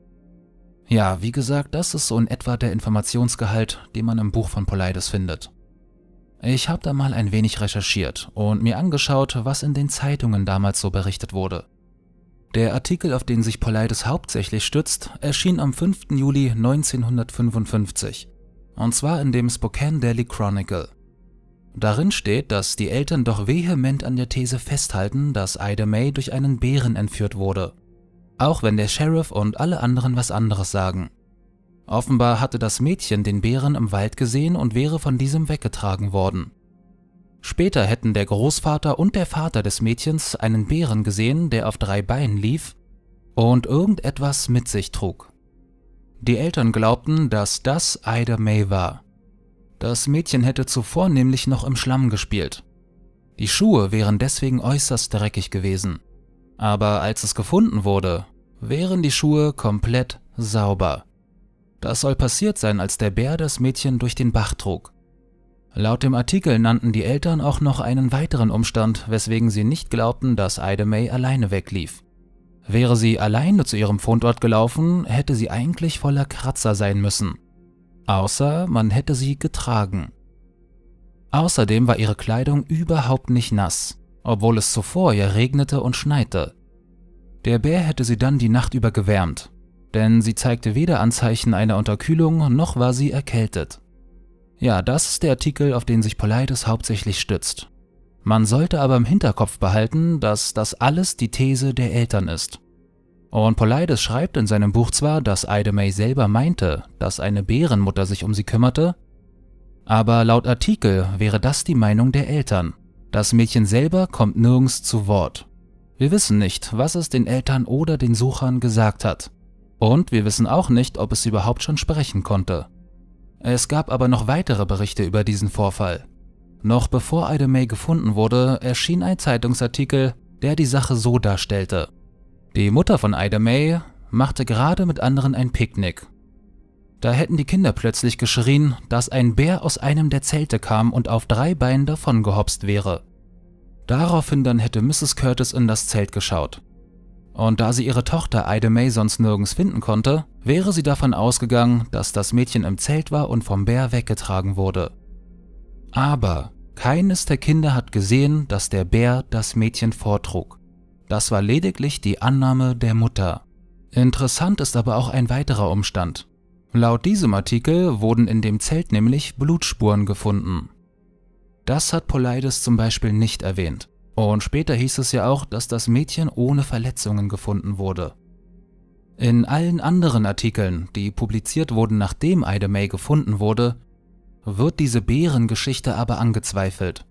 Ja, wie gesagt, das ist so in etwa der Informationsgehalt, den man im Buch von Paulides findet. Ich habe da mal ein wenig recherchiert und mir angeschaut, was in den Zeitungen damals so berichtet wurde. Der Artikel, auf den sich Paulides hauptsächlich stützt, erschien am fünften Juli neunzehnhundertfünfundfünfzig, und zwar in dem Spokane Daily Chronicle. Darin steht, dass die Eltern doch vehement an der These festhalten, dass Ida Mae durch einen Bären entführt wurde, auch wenn der Sheriff und alle anderen was anderes sagen. Offenbar hatte das Mädchen den Bären im Wald gesehen und wäre von diesem weggetragen worden. Später hätten der Großvater und der Vater des Mädchens einen Bären gesehen, der auf drei Beinen lief und irgendetwas mit sich trug. Die Eltern glaubten, dass das Ida Mae war. Das Mädchen hätte zuvor nämlich noch im Schlamm gespielt. Die Schuhe wären deswegen äußerst dreckig gewesen. Aber als es gefunden wurde, wären die Schuhe komplett sauber. Das soll passiert sein, als der Bär das Mädchen durch den Bach trug. Laut dem Artikel nannten die Eltern auch noch einen weiteren Umstand, weswegen sie nicht glaubten, dass Ida Mae alleine weglief. Wäre sie alleine zu ihrem Fundort gelaufen, hätte sie eigentlich voller Kratzer sein müssen. Außer man hätte sie getragen. Außerdem war ihre Kleidung überhaupt nicht nass, obwohl es zuvor ja regnete und schneite. Der Bär hätte sie dann die Nacht über gewärmt, denn sie zeigte weder Anzeichen einer Unterkühlung, noch war sie erkältet. Ja, das ist der Artikel, auf den sich Paulides hauptsächlich stützt. Man sollte aber im Hinterkopf behalten, dass das alles die These der Eltern ist. Und Paulides schreibt in seinem Buch zwar, dass Ida Mae selber meinte, dass eine Bärenmutter sich um sie kümmerte, aber laut Artikel wäre das die Meinung der Eltern. Das Mädchen selber kommt nirgends zu Wort. Wir wissen nicht, was es den Eltern oder den Suchern gesagt hat. Und wir wissen auch nicht, ob es überhaupt schon sprechen konnte. Es gab aber noch weitere Berichte über diesen Vorfall. Noch bevor Ida Mae gefunden wurde, erschien ein Zeitungsartikel, der die Sache so darstellte. Die Mutter von Ida Mae machte gerade mit anderen ein Picknick. Da hätten die Kinder plötzlich geschrien, dass ein Bär aus einem der Zelte kam und auf drei Beinen davongehopst wäre. Daraufhin dann hätte Misses Curtis in das Zelt geschaut. Und da sie ihre Tochter Ida Mae sonst nirgends finden konnte, wäre sie davon ausgegangen, dass das Mädchen im Zelt war und vom Bär weggetragen wurde. Aber keines der Kinder hat gesehen, dass der Bär das Mädchen vortrug. Das war lediglich die Annahme der Mutter. Interessant ist aber auch ein weiterer Umstand. Laut diesem Artikel wurden in dem Zelt nämlich Blutspuren gefunden. Das hat Paulides zum Beispiel nicht erwähnt. Und später hieß es ja auch, dass das Mädchen ohne Verletzungen gefunden wurde. In allen anderen Artikeln, die publiziert wurden, nachdem Ida Mae gefunden wurde, wird diese Bärengeschichte aber angezweifelt.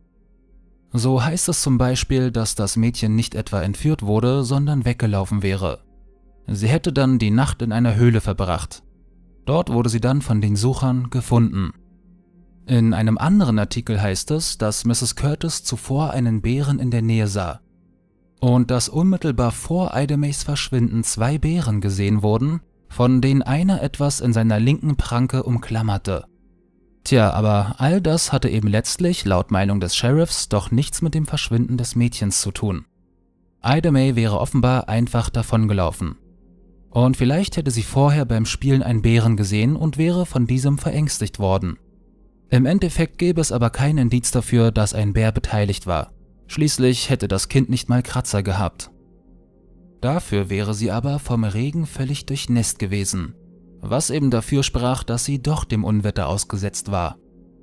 So heißt es zum Beispiel, dass das Mädchen nicht etwa entführt wurde, sondern weggelaufen wäre. Sie hätte dann die Nacht in einer Höhle verbracht. Dort wurde sie dann von den Suchern gefunden. In einem anderen Artikel heißt es, dass Misses Curtis zuvor einen Bären in der Nähe sah und dass unmittelbar vor Ida Maes Verschwinden zwei Bären gesehen wurden, von denen einer etwas in seiner linken Pranke umklammerte. Tja, aber all das hatte eben letztlich, laut Meinung des Sheriffs, doch nichts mit dem Verschwinden des Mädchens zu tun. Ida Mae wäre offenbar einfach davongelaufen. Und vielleicht hätte sie vorher beim Spielen einen Bären gesehen und wäre von diesem verängstigt worden. Im Endeffekt gäbe es aber kein Indiz dafür, dass ein Bär beteiligt war. Schließlich hätte das Kind nicht mal Kratzer gehabt. Dafür wäre sie aber vom Regen völlig durchnässt gewesen, was eben dafür sprach, dass sie doch dem Unwetter ausgesetzt war.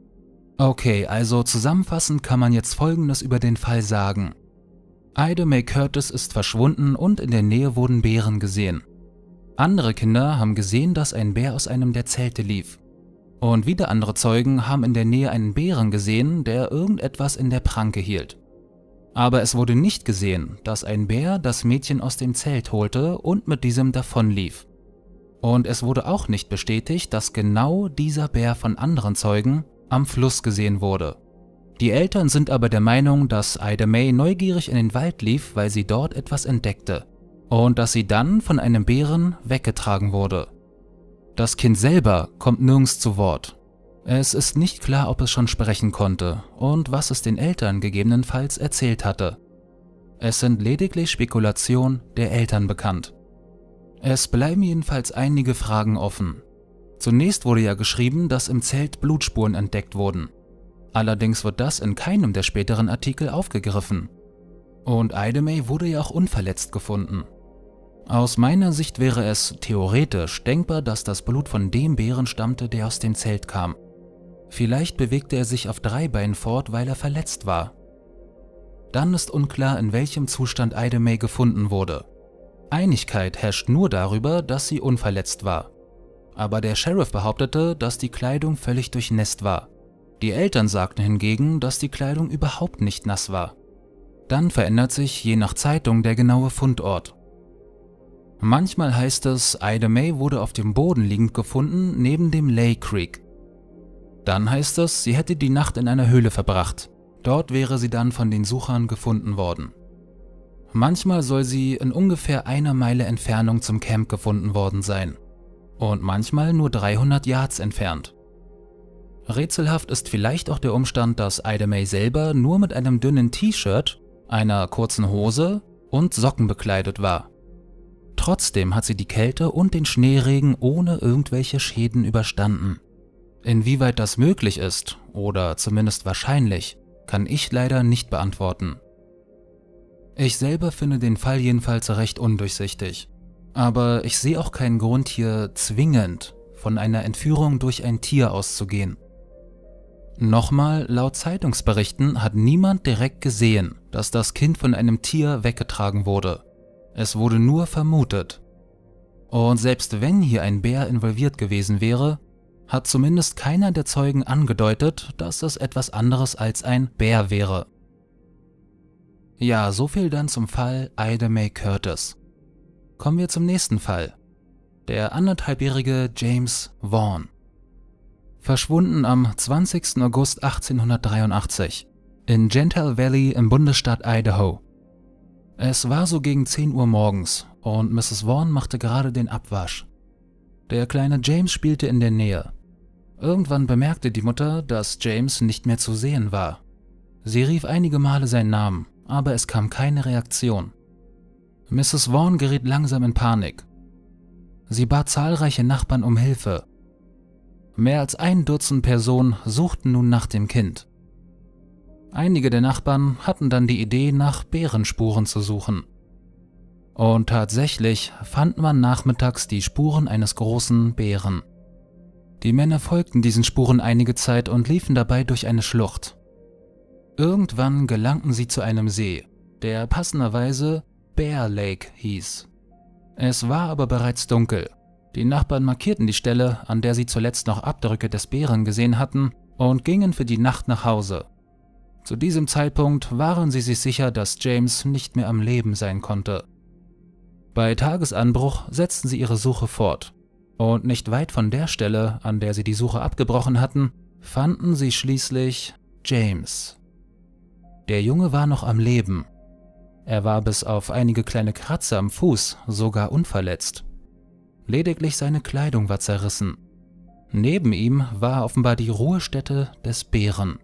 Okay, also zusammenfassend kann man jetzt Folgendes über den Fall sagen. Ida Mae Curtis ist verschwunden und in der Nähe wurden Bären gesehen. Andere Kinder haben gesehen, dass ein Bär aus einem der Zelte lief. Und wieder andere Zeugen haben in der Nähe einen Bären gesehen, der irgendetwas in der Pranke hielt. Aber es wurde nicht gesehen, dass ein Bär das Mädchen aus dem Zelt holte und mit diesem davonlief. Und es wurde auch nicht bestätigt, dass genau dieser Bär von anderen Zeugen am Fluss gesehen wurde. Die Eltern sind aber der Meinung, dass Ida Mae neugierig in den Wald lief, weil sie dort etwas entdeckte und dass sie dann von einem Bären weggetragen wurde. Das Kind selber kommt nirgends zu Wort. Es ist nicht klar, ob es schon sprechen konnte und was es den Eltern gegebenenfalls erzählt hatte. Es sind lediglich Spekulationen der Eltern bekannt. Es bleiben jedenfalls einige Fragen offen. Zunächst wurde ja geschrieben, dass im Zelt Blutspuren entdeckt wurden. Allerdings wird das in keinem der späteren Artikel aufgegriffen. Und Ida Mae wurde ja auch unverletzt gefunden. Aus meiner Sicht wäre es theoretisch denkbar, dass das Blut von dem Bären stammte, der aus dem Zelt kam. Vielleicht bewegte er sich auf drei Beinen fort, weil er verletzt war. Dann ist unklar, in welchem Zustand Ida Mae gefunden wurde. Einigkeit herrscht nur darüber, dass sie unverletzt war. Aber der Sheriff behauptete, dass die Kleidung völlig durchnässt war. Die Eltern sagten hingegen, dass die Kleidung überhaupt nicht nass war. Dann verändert sich je nach Zeitung der genaue Fundort. Manchmal heißt es, Ida Mae wurde auf dem Boden liegend gefunden, neben dem Lay Creek. Dann heißt es, sie hätte die Nacht in einer Höhle verbracht. Dort wäre sie dann von den Suchern gefunden worden. Manchmal soll sie in ungefähr einer Meile Entfernung zum Camp gefunden worden sein. Und manchmal nur dreihundert Yards entfernt. Rätselhaft ist vielleicht auch der Umstand, dass Ida Mae selber nur mit einem dünnen T-Shirt, einer kurzen Hose und Socken bekleidet war. Trotzdem hat sie die Kälte und den Schneeregen ohne irgendwelche Schäden überstanden. Inwieweit das möglich ist, oder zumindest wahrscheinlich, kann ich leider nicht beantworten. Ich selber finde den Fall jedenfalls recht undurchsichtig. Aber ich sehe auch keinen Grund hier zwingend von einer Entführung durch ein Tier auszugehen. Nochmal, laut Zeitungsberichten hat niemand direkt gesehen, dass das Kind von einem Tier weggetragen wurde. Es wurde nur vermutet. Und selbst wenn hier ein Bär involviert gewesen wäre, hat zumindest keiner der Zeugen angedeutet, dass es etwas anderes als ein Bär wäre. Ja, soviel dann zum Fall Ida Mae Curtis. Kommen wir zum nächsten Fall. Der anderthalbjährige James Vaughn. Verschwunden am zwanzigsten August achtzehnhundertdreiundachtzig in Gentile Valley im Bundesstaat Idaho. Es war so gegen zehn Uhr morgens und Misses Vaughn machte gerade den Abwasch. Der kleine James spielte in der Nähe. Irgendwann bemerkte die Mutter, dass James nicht mehr zu sehen war. Sie rief einige Male seinen Namen, aber es kam keine Reaktion. Misses Vaughn geriet langsam in Panik. Sie bat zahlreiche Nachbarn um Hilfe. Mehr als ein Dutzend Personen suchten nun nach dem Kind. Einige der Nachbarn hatten dann die Idee, nach Bärenspuren zu suchen. Und tatsächlich fand man nachmittags die Spuren eines großen Bären. Die Männer folgten diesen Spuren einige Zeit und liefen dabei durch eine Schlucht. Irgendwann gelangten sie zu einem See, der passenderweise Bear Lake hieß. Es war aber bereits dunkel. Die Nachbarn markierten die Stelle, an der sie zuletzt noch Abdrücke des Bären gesehen hatten, und gingen für die Nacht nach Hause. Zu diesem Zeitpunkt waren sie sich sicher, dass James nicht mehr am Leben sein konnte. Bei Tagesanbruch setzten sie ihre Suche fort. Und nicht weit von der Stelle, an der sie die Suche abgebrochen hatten, fanden sie schließlich James. Der Junge war noch am Leben. Er war bis auf einige kleine Kratzer am Fuß sogar unverletzt. Lediglich seine Kleidung war zerrissen. Neben ihm war offenbar die Ruhestätte des Bären.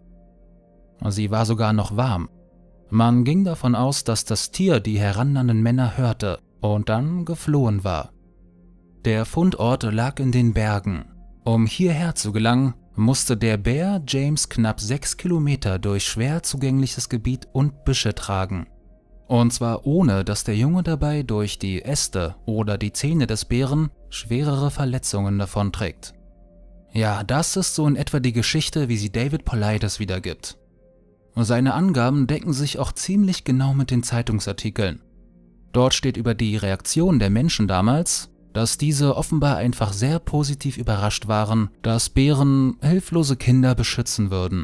Sie war sogar noch warm. Man ging davon aus, dass das Tier die herannahenden Männer hörte und dann geflohen war. Der Fundort lag in den Bergen. Um hierher zu gelangen, musste der Bär James knapp sechs Kilometer durch schwer zugängliches Gebiet und Büsche tragen. Und zwar ohne, dass der Junge dabei durch die Äste oder die Zähne des Bären schwerere Verletzungen davonträgt. Ja, das ist so in etwa die Geschichte, wie sie David Paulides wiedergibt. Seine Angaben decken sich auch ziemlich genau mit den Zeitungsartikeln. Dort steht über die Reaktion der Menschen damals, dass diese offenbar einfach sehr positiv überrascht waren, dass Bären hilflose Kinder beschützen würden.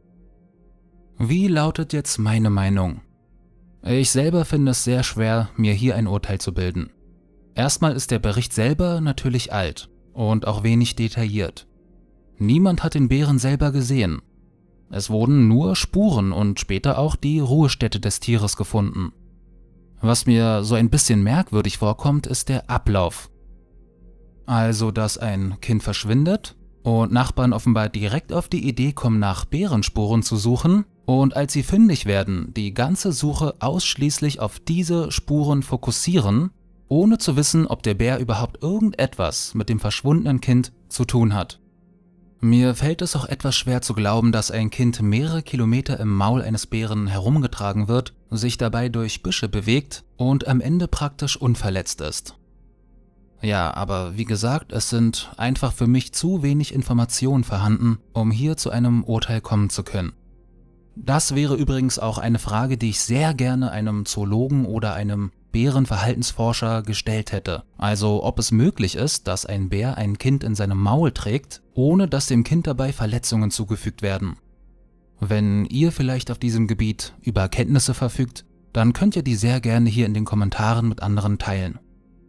Wie lautet jetzt meine Meinung? Ich selber finde es sehr schwer, mir hier ein Urteil zu bilden. Erstmal ist der Bericht selber natürlich alt und auch wenig detailliert. Niemand hat den Bären selber gesehen. Es wurden nur Spuren und später auch die Ruhestätte des Tieres gefunden. Was mir so ein bisschen merkwürdig vorkommt, ist der Ablauf. Also, dass ein Kind verschwindet und Nachbarn offenbar direkt auf die Idee kommen, nach Bärenspuren zu suchen und als sie fündig werden, die ganze Suche ausschließlich auf diese Spuren fokussieren, ohne zu wissen, ob der Bär überhaupt irgendetwas mit dem verschwundenen Kind zu tun hat. Mir fällt es auch etwas schwer zu glauben, dass ein Kind mehrere Kilometer im Maul eines Bären herumgetragen wird, sich dabei durch Büsche bewegt und am Ende praktisch unverletzt ist. Ja, aber wie gesagt, es sind einfach für mich zu wenig Informationen vorhanden, um hier zu einem Urteil kommen zu können. Das wäre übrigens auch eine Frage, die ich sehr gerne einem Zoologen oder einem Bärenverhaltensforscher gestellt hätte. Also ob es möglich ist, dass ein Bär ein Kind in seinem Maul trägt, ohne dass dem Kind dabei Verletzungen zugefügt werden. Wenn ihr vielleicht auf diesem Gebiet über Kenntnisse verfügt, dann könnt ihr die sehr gerne hier in den Kommentaren mit anderen teilen.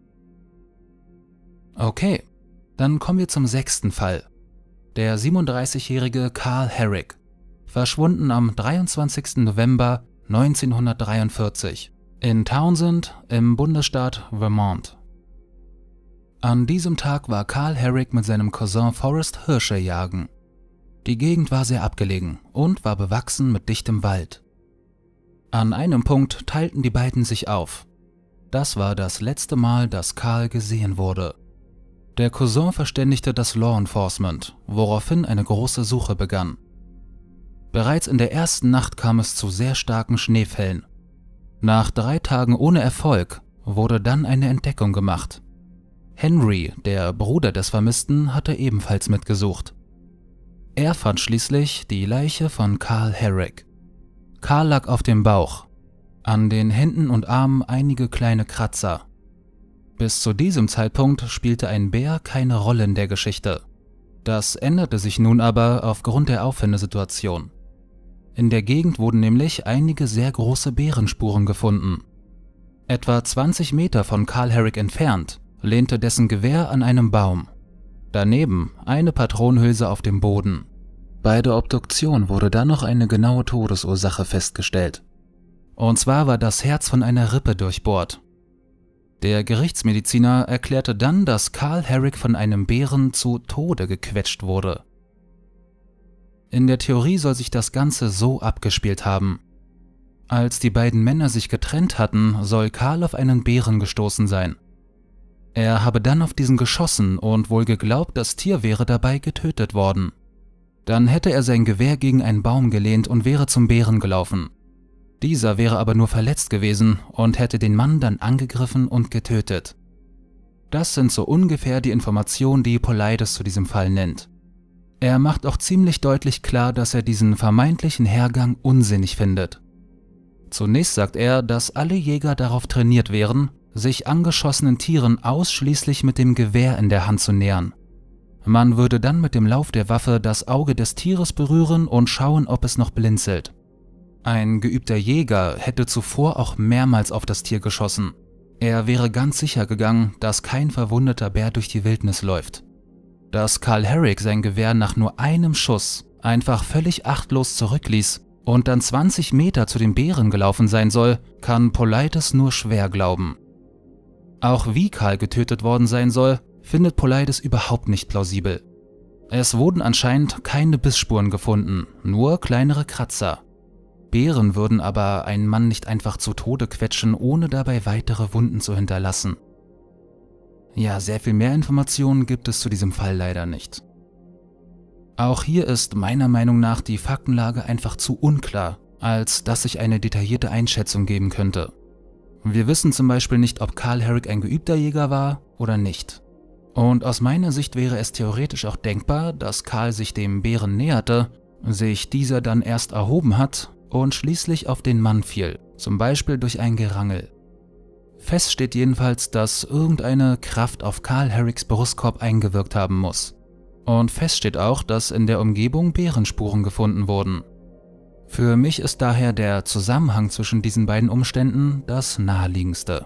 Okay, dann kommen wir zum sechsten Fall. Der siebenunddreißigjährige Carl Herrick, verschwunden am dreiundzwanzigsten November neunzehnhundertdreiundvierzig in Townsend im Bundesstaat Vermont. An diesem Tag war Carl Herrick mit seinem Cousin Forrest Hirsche jagen. Die Gegend war sehr abgelegen und war bewachsen mit dichtem Wald. An einem Punkt teilten die beiden sich auf. Das war das letzte Mal, dass Carl gesehen wurde. Der Cousin verständigte das Law Enforcement, woraufhin eine große Suche begann. Bereits in der ersten Nacht kam es zu sehr starken Schneefällen. Nach drei Tagen ohne Erfolg wurde dann eine Entdeckung gemacht. Henry, der Bruder des Vermissten, hatte ebenfalls mitgesucht. Er fand schließlich die Leiche von Carl Herrick. Carl lag auf dem Bauch, an den Händen und Armen einige kleine Kratzer. Bis zu diesem Zeitpunkt spielte ein Bär keine Rolle in der Geschichte. Das änderte sich nun aber aufgrund der Auffindesituation. In der Gegend wurden nämlich einige sehr große Bärenspuren gefunden. Etwa zwanzig Meter von Carl Herrick entfernt lehnte dessen Gewehr an einem Baum. Daneben eine Patronenhülse auf dem Boden. Bei der Obduktion wurde dann noch eine genaue Todesursache festgestellt. Und zwar war das Herz von einer Rippe durchbohrt. Der Gerichtsmediziner erklärte dann, dass Carl Herrick von einem Bären zu Tode gequetscht wurde. In der Theorie soll sich das Ganze so abgespielt haben. Als die beiden Männer sich getrennt hatten, soll Carl auf einen Bären gestoßen sein. Er habe dann auf diesen geschossen und wohl geglaubt, das Tier wäre dabei getötet worden. Dann hätte er sein Gewehr gegen einen Baum gelehnt und wäre zum Bären gelaufen. Dieser wäre aber nur verletzt gewesen und hätte den Mann dann angegriffen und getötet. Das sind so ungefähr die Informationen, die Paulides zu diesem Fall nennt. Er macht auch ziemlich deutlich klar, dass er diesen vermeintlichen Hergang unsinnig findet. Zunächst sagt er, dass alle Jäger darauf trainiert wären, sich angeschossenen Tieren ausschließlich mit dem Gewehr in der Hand zu nähern. Man würde dann mit dem Lauf der Waffe das Auge des Tieres berühren und schauen, ob es noch blinzelt. Ein geübter Jäger hätte zuvor auch mehrmals auf das Tier geschossen. Er wäre ganz sicher gegangen, dass kein verwundeter Bär durch die Wildnis läuft. Dass Carl Herrick sein Gewehr nach nur einem Schuss einfach völlig achtlos zurückließ und dann zwanzig Meter zu den Bären gelaufen sein soll, kann Paulides nur schwer glauben. Auch wie Carl getötet worden sein soll, findet Paulides überhaupt nicht plausibel. Es wurden anscheinend keine Bissspuren gefunden, nur kleinere Kratzer. Bären würden aber einen Mann nicht einfach zu Tode quetschen, ohne dabei weitere Wunden zu hinterlassen. Ja, sehr viel mehr Informationen gibt es zu diesem Fall leider nicht. Auch hier ist meiner Meinung nach die Faktenlage einfach zu unklar, als dass ich eine detaillierte Einschätzung geben könnte. Wir wissen zum Beispiel nicht, ob Carl Herrick ein geübter Jäger war oder nicht. Und aus meiner Sicht wäre es theoretisch auch denkbar, dass Carl sich dem Bären näherte, sich dieser dann erst erhoben hat und schließlich auf den Mann fiel, zum Beispiel durch ein Gerangel. Fest steht jedenfalls, dass irgendeine Kraft auf Carl Herricks Brustkorb eingewirkt haben muss. Und fest steht auch, dass in der Umgebung Bärenspuren gefunden wurden. Für mich ist daher der Zusammenhang zwischen diesen beiden Umständen das naheliegendste.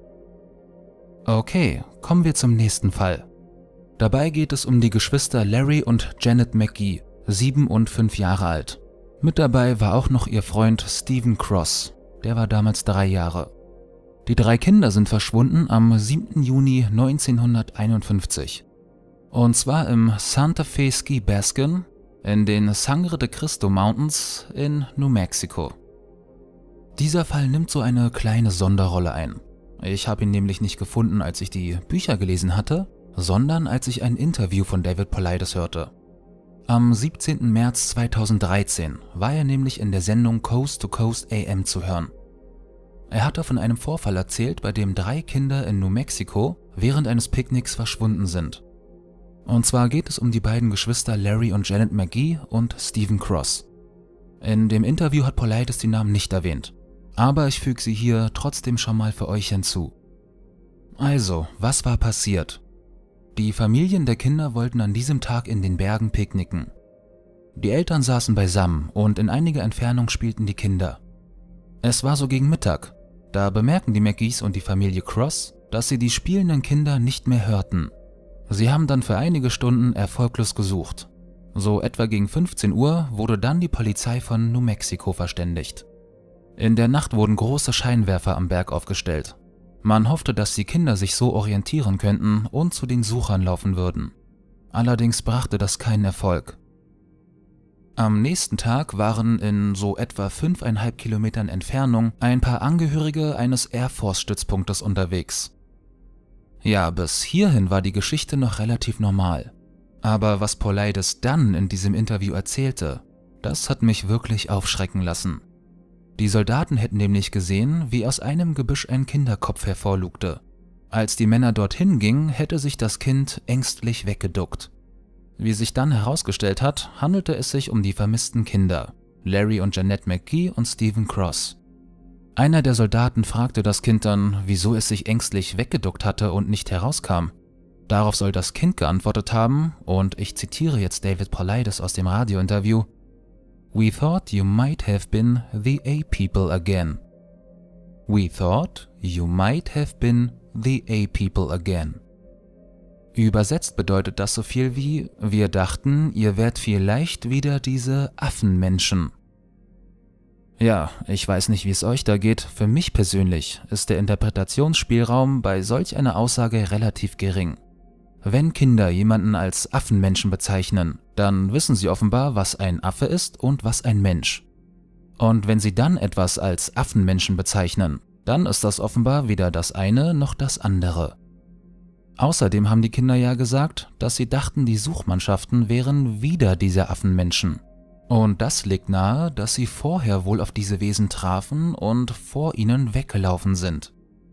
Okay, kommen wir zum nächsten Fall. Dabei geht es um die Geschwister Larry und Janet McGee, sieben und fünf Jahre alt. Mit dabei war auch noch ihr Freund Stephen Cross, der war damals drei Jahre. Die drei Kinder sind verschwunden am siebten Juni neunzehnhunderteinundfünfzig. Und zwar im Santa Fe Ski Baskin, in den Sangre de Cristo Mountains in New Mexico. Dieser Fall nimmt so eine kleine Sonderrolle ein. Ich habe ihn nämlich nicht gefunden, als ich die Bücher gelesen hatte, sondern als ich ein Interview von David Paulides hörte. Am siebzehnten März zweitausenddreizehn war er nämlich in der Sendung Coast to Coast A M zu hören. Er hatte von einem Vorfall erzählt, bei dem drei Kinder in New Mexico während eines Picknicks verschwunden sind. Und zwar geht es um die beiden Geschwister Larry und Janet McGee und Stephen Cross. In dem Interview hat Paulides die Namen nicht erwähnt, aber ich füge sie hier trotzdem schon mal für euch hinzu. Also, was war passiert? Die Familien der Kinder wollten an diesem Tag in den Bergen picknicken. Die Eltern saßen beisammen und in einiger Entfernung spielten die Kinder. Es war so gegen Mittag, da bemerken die McGees und die Familie Cross, dass sie die spielenden Kinder nicht mehr hörten. Sie haben dann für einige Stunden erfolglos gesucht. So etwa gegen fünfzehn Uhr wurde dann die Polizei von New Mexico verständigt. In der Nacht wurden große Scheinwerfer am Berg aufgestellt. Man hoffte, dass die Kinder sich so orientieren könnten und zu den Suchern laufen würden. Allerdings brachte das keinen Erfolg. Am nächsten Tag waren in so etwa fünfeinhalb Kilometern Entfernung ein paar Angehörige eines Air Force-Stützpunktes unterwegs. Ja, bis hierhin war die Geschichte noch relativ normal. Aber was Paulides dann in diesem Interview erzählte, das hat mich wirklich aufschrecken lassen. Die Soldaten hätten nämlich gesehen, wie aus einem Gebüsch ein Kinderkopf hervorlugte. Als die Männer dorthin gingen, hätte sich das Kind ängstlich weggeduckt. Wie sich dann herausgestellt hat, handelte es sich um die vermissten Kinder, Larry und Janet McGee und Stephen Cross. Einer der Soldaten fragte das Kind dann, wieso es sich ängstlich weggeduckt hatte und nicht herauskam. Darauf soll das Kind geantwortet haben, und ich zitiere jetzt David Paulides aus dem Radiointerview: "We thought you might have been the A-People again. We thought you might have been the A-People again." Übersetzt bedeutet das so viel wie: Wir dachten, ihr wärt vielleicht wieder diese Affenmenschen. Ja, ich weiß nicht, wie es euch da geht. Für mich persönlich ist der Interpretationsspielraum bei solch einer Aussage relativ gering. Wenn Kinder jemanden als Affenmenschen bezeichnen, dann wissen sie offenbar, was ein Affe ist und was ein Mensch. Und wenn sie dann etwas als Affenmenschen bezeichnen, dann ist das offenbar weder das eine noch das andere. Außerdem haben die Kinder ja gesagt, dass sie dachten, die Suchmannschaften wären wieder diese Affenmenschen. Und das legt nahe, dass sie vorher wohl auf diese Wesen trafen und vor ihnen weggelaufen sind.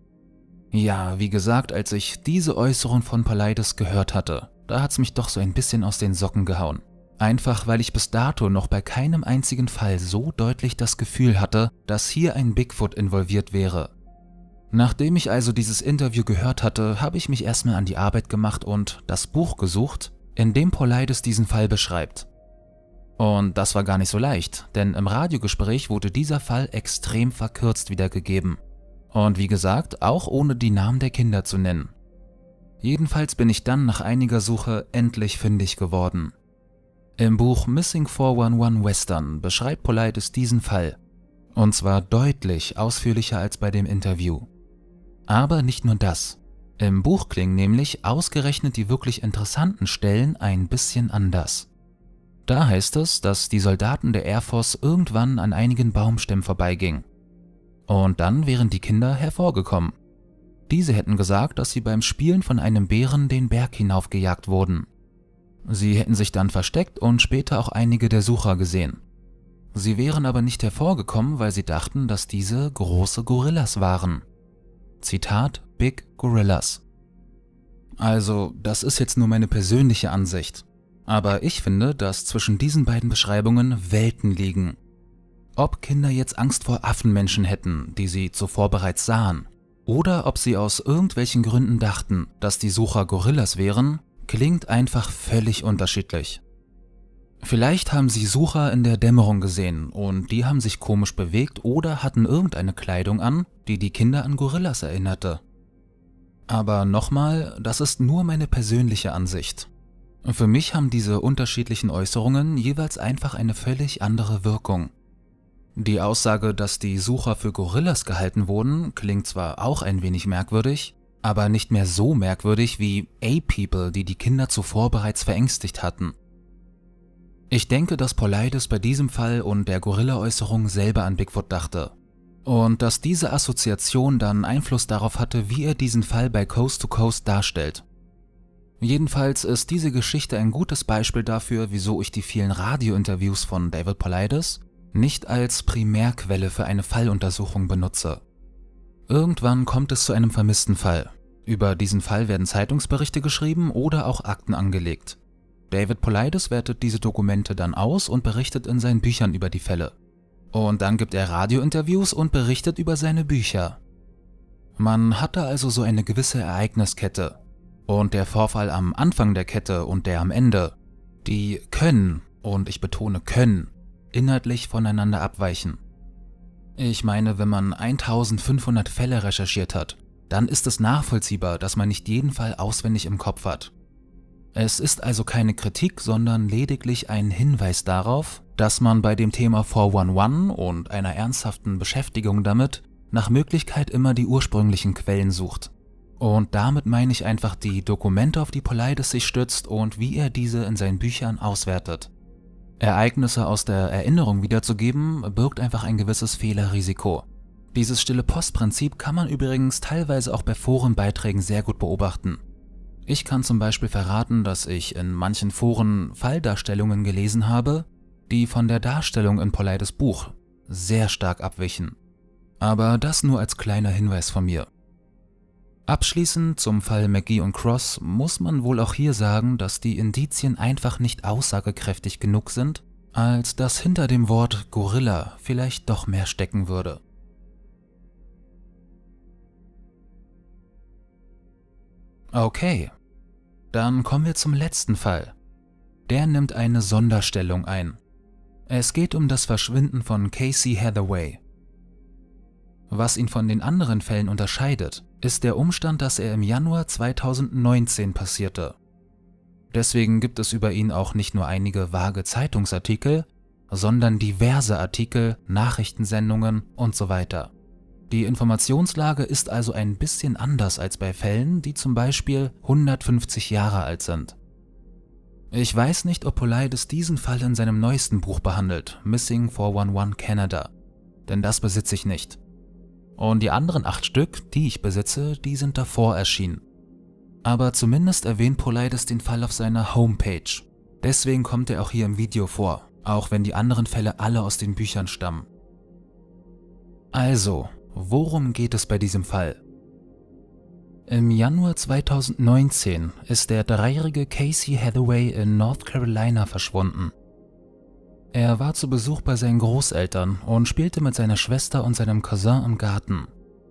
Ja, wie gesagt, als ich diese Äußerung von Paulides gehört hatte, da hat's mich doch so ein bisschen aus den Socken gehauen. Einfach weil ich bis dato noch bei keinem einzigen Fall so deutlich das Gefühl hatte, dass hier ein Bigfoot involviert wäre. Nachdem ich also dieses Interview gehört hatte, habe ich mich erstmal an die Arbeit gemacht und das Buch gesucht, in dem Paulides diesen Fall beschreibt. Und das war gar nicht so leicht, denn im Radiogespräch wurde dieser Fall extrem verkürzt wiedergegeben. Und wie gesagt, auch ohne die Namen der Kinder zu nennen. Jedenfalls bin ich dann nach einiger Suche endlich fündig geworden. Im Buch Missing vier eins eins Western beschreibt Paulides diesen Fall. Und zwar deutlich ausführlicher als bei dem Interview. Aber nicht nur das. Im Buch klingen nämlich ausgerechnet die wirklich interessanten Stellen ein bisschen anders. Da heißt es, dass die Soldaten der Air Force irgendwann an einigen Baumstämmen vorbeigingen. Und dann wären die Kinder hervorgekommen. Diese hätten gesagt, dass sie beim Spielen von einem Bären den Berg hinaufgejagt wurden. Sie hätten sich dann versteckt und später auch einige der Sucher gesehen. Sie wären aber nicht hervorgekommen, weil sie dachten, dass diese große Gorillas waren. Zitat: Big Gorillas. Also, das ist jetzt nur meine persönliche Ansicht. Aber ich finde, dass zwischen diesen beiden Beschreibungen Welten liegen. Ob Kinder jetzt Angst vor Affenmenschen hätten, die sie zuvor bereits sahen, oder ob sie aus irgendwelchen Gründen dachten, dass die Sucher Gorillas wären, klingt einfach völlig unterschiedlich. Vielleicht haben sie Sucher in der Dämmerung gesehen und die haben sich komisch bewegt oder hatten irgendeine Kleidung an, die die Kinder an Gorillas erinnerte. Aber nochmal, das ist nur meine persönliche Ansicht. Für mich haben diese unterschiedlichen Äußerungen jeweils einfach eine völlig andere Wirkung. Die Aussage, dass die Sucher für Gorillas gehalten wurden, klingt zwar auch ein wenig merkwürdig, aber nicht mehr so merkwürdig wie A-People, die die Kinder zuvor bereits verängstigt hatten. Ich denke, dass Paulides bei diesem Fall und der Gorilla-Äußerung selber an Bigfoot dachte. Und dass diese Assoziation dann Einfluss darauf hatte, wie er diesen Fall bei Coast to Coast darstellt. Jedenfalls ist diese Geschichte ein gutes Beispiel dafür, wieso ich die vielen Radiointerviews von David Paulides nicht als Primärquelle für eine Falluntersuchung benutze. Irgendwann kommt es zu einem vermissten Fall. Über diesen Fall werden Zeitungsberichte geschrieben oder auch Akten angelegt. David Paulides wertet diese Dokumente dann aus und berichtet in seinen Büchern über die Fälle. Und dann gibt er Radiointerviews und berichtet über seine Bücher. Man hatte also so eine gewisse Ereigniskette. Und der Vorfall am Anfang der Kette und der am Ende, die können, und ich betone können, inhaltlich voneinander abweichen. Ich meine, wenn man eintausendfünfhundert Fälle recherchiert hat, dann ist es nachvollziehbar, dass man nicht jeden Fall auswendig im Kopf hat. Es ist also keine Kritik, sondern lediglich ein Hinweis darauf, dass man bei dem Thema vier eins eins und einer ernsthaften Beschäftigung damit nach Möglichkeit immer die ursprünglichen Quellen sucht. Und damit meine ich einfach die Dokumente, auf die Paulides sich stützt und wie er diese in seinen Büchern auswertet. Ereignisse aus der Erinnerung wiederzugeben, birgt einfach ein gewisses Fehlerrisiko. Dieses Stille-Post-Prinzip kann man übrigens teilweise auch bei Forenbeiträgen sehr gut beobachten. Ich kann zum Beispiel verraten, dass ich in manchen Foren Falldarstellungen gelesen habe, die von der Darstellung in Paulides Buch sehr stark abwichen. Aber das nur als kleiner Hinweis von mir. Abschließend zum Fall McGee und Cross muss man wohl auch hier sagen, dass die Indizien einfach nicht aussagekräftig genug sind, als dass hinter dem Wort Gorilla vielleicht doch mehr stecken würde. Okay, dann kommen wir zum letzten Fall. Der nimmt eine Sonderstellung ein. Es geht um das Verschwinden von Casey Hathaway. Was ihn von den anderen Fällen unterscheidet, ist der Umstand, dass er im Januar zweitausendneunzehn passierte. Deswegen gibt es über ihn auch nicht nur einige vage Zeitungsartikel, sondern diverse Artikel, Nachrichtensendungen und so weiter. Die Informationslage ist also ein bisschen anders als bei Fällen, die zum Beispiel hundertfünfzig Jahre alt sind. Ich weiß nicht, ob Paulides diesen Fall in seinem neuesten Buch behandelt, Missing vier eins eins Canada, denn das besitze ich nicht. Und die anderen acht Stück, die ich besitze, die sind davor erschienen. Aber zumindest erwähnt Paulides den Fall auf seiner Homepage. Deswegen kommt er auch hier im Video vor, auch wenn die anderen Fälle alle aus den Büchern stammen. Also, worum geht es bei diesem Fall? Im Januar zweitausendneunzehn ist der dreijährige Casey Hathaway in North Carolina verschwunden. Er war zu Besuch bei seinen Großeltern und spielte mit seiner Schwester und seinem Cousin im Garten.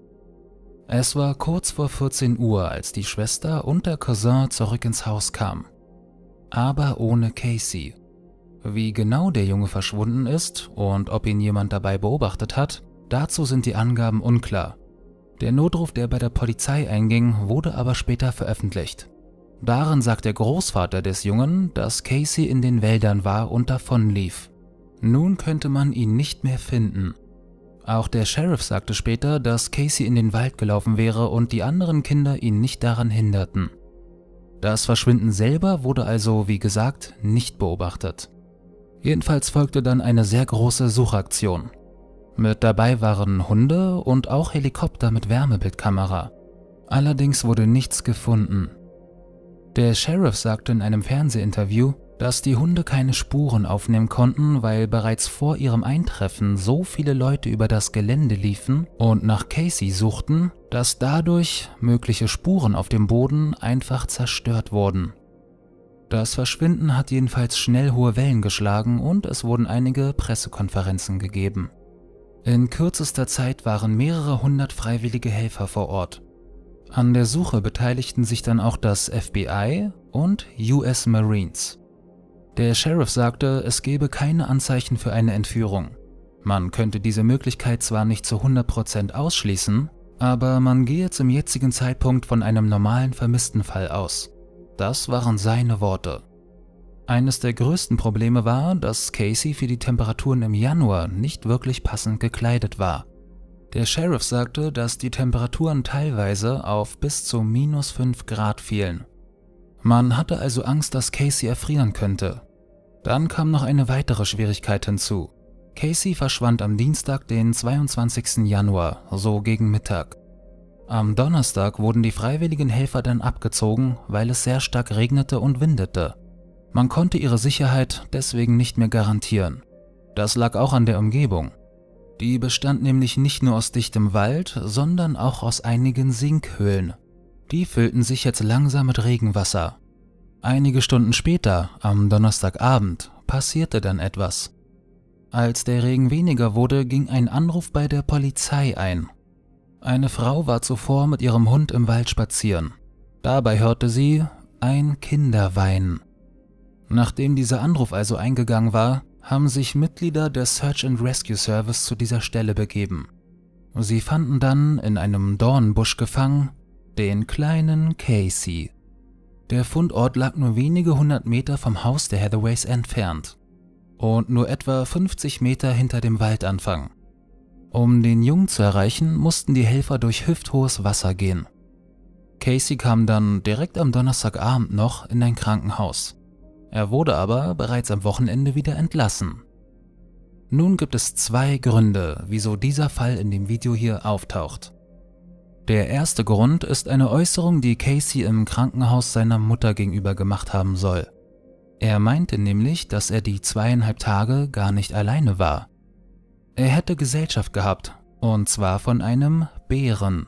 Es war kurz vor vierzehn Uhr, als die Schwester und der Cousin zurück ins Haus kamen. Aber ohne Casey. Wie genau der Junge verschwunden ist und ob ihn jemand dabei beobachtet hat, dazu sind die Angaben unklar. Der Notruf, der bei der Polizei einging, wurde aber später veröffentlicht. Darin sagt der Großvater des Jungen, dass Casey in den Wäldern war und davonlief. Nun könnte man ihn nicht mehr finden. Auch der Sheriff sagte später, dass Casey in den Wald gelaufen wäre und die anderen Kinder ihn nicht daran hinderten. Das Verschwinden selber wurde also, wie gesagt, nicht beobachtet. Jedenfalls folgte dann eine sehr große Suchaktion. Mit dabei waren Hunde und auch Helikopter mit Wärmebildkamera. Allerdings wurde nichts gefunden. Der Sheriff sagte in einem Fernsehinterview, dass die Hunde keine Spuren aufnehmen konnten, weil bereits vor ihrem Eintreffen so viele Leute über das Gelände liefen und nach Casey suchten, dass dadurch mögliche Spuren auf dem Boden einfach zerstört wurden. Das Verschwinden hat jedenfalls schnell hohe Wellen geschlagen und es wurden einige Pressekonferenzen gegeben. In kürzester Zeit waren mehrere hundert freiwillige Helfer vor Ort. An der Suche beteiligten sich dann auch das F B I und U S Marines. Der Sheriff sagte, es gebe keine Anzeichen für eine Entführung. Man könnte diese Möglichkeit zwar nicht zu hundert Prozent ausschließen, aber man gehe zum jetzigen Zeitpunkt von einem normalen Vermisstenfall aus. Das waren seine Worte. Eines der größten Probleme war, dass Casey für die Temperaturen im Januar nicht wirklich passend gekleidet war. Der Sheriff sagte, dass die Temperaturen teilweise auf bis zu minus fünf Grad fielen. Man hatte also Angst, dass Casey erfrieren könnte. Dann kam noch eine weitere Schwierigkeit hinzu. Casey verschwand am Dienstag, den zweiundzwanzigsten Januar, so gegen Mittag. Am Donnerstag wurden die freiwilligen Helfer dann abgezogen, weil es sehr stark regnete und windete. Man konnte ihre Sicherheit deswegen nicht mehr garantieren. Das lag auch an der Umgebung. Die bestand nämlich nicht nur aus dichtem Wald, sondern auch aus einigen Sinkhöhlen. Die füllten sich jetzt langsam mit Regenwasser. Einige Stunden später, am Donnerstagabend, passierte dann etwas. Als der Regen weniger wurde, ging ein Anruf bei der Polizei ein. Eine Frau war zuvor mit ihrem Hund im Wald spazieren. Dabei hörte sie ein Kinderweinen. Nachdem dieser Anruf also eingegangen war, haben sich Mitglieder des Search and Rescue Service zu dieser Stelle begeben. Sie fanden dann in einem Dornenbusch gefangen den kleinen Casey. Der Fundort lag nur wenige hundert Meter vom Haus der Hathaways entfernt und nur etwa fünfzig Meter hinter dem Waldanfang. Um den Jungen zu erreichen, mussten die Helfer durch hüfthohes Wasser gehen. Casey kam dann direkt am Donnerstagabend noch in ein Krankenhaus. Er wurde aber bereits am Wochenende wieder entlassen. Nun gibt es zwei Gründe, wieso dieser Fall in dem Video hier auftaucht. Der erste Grund ist eine Äußerung, die Casey im Krankenhaus seiner Mutter gegenüber gemacht haben soll. Er meinte nämlich, dass er die zweieinhalb Tage gar nicht alleine war. Er hätte Gesellschaft gehabt, und zwar von einem Bären.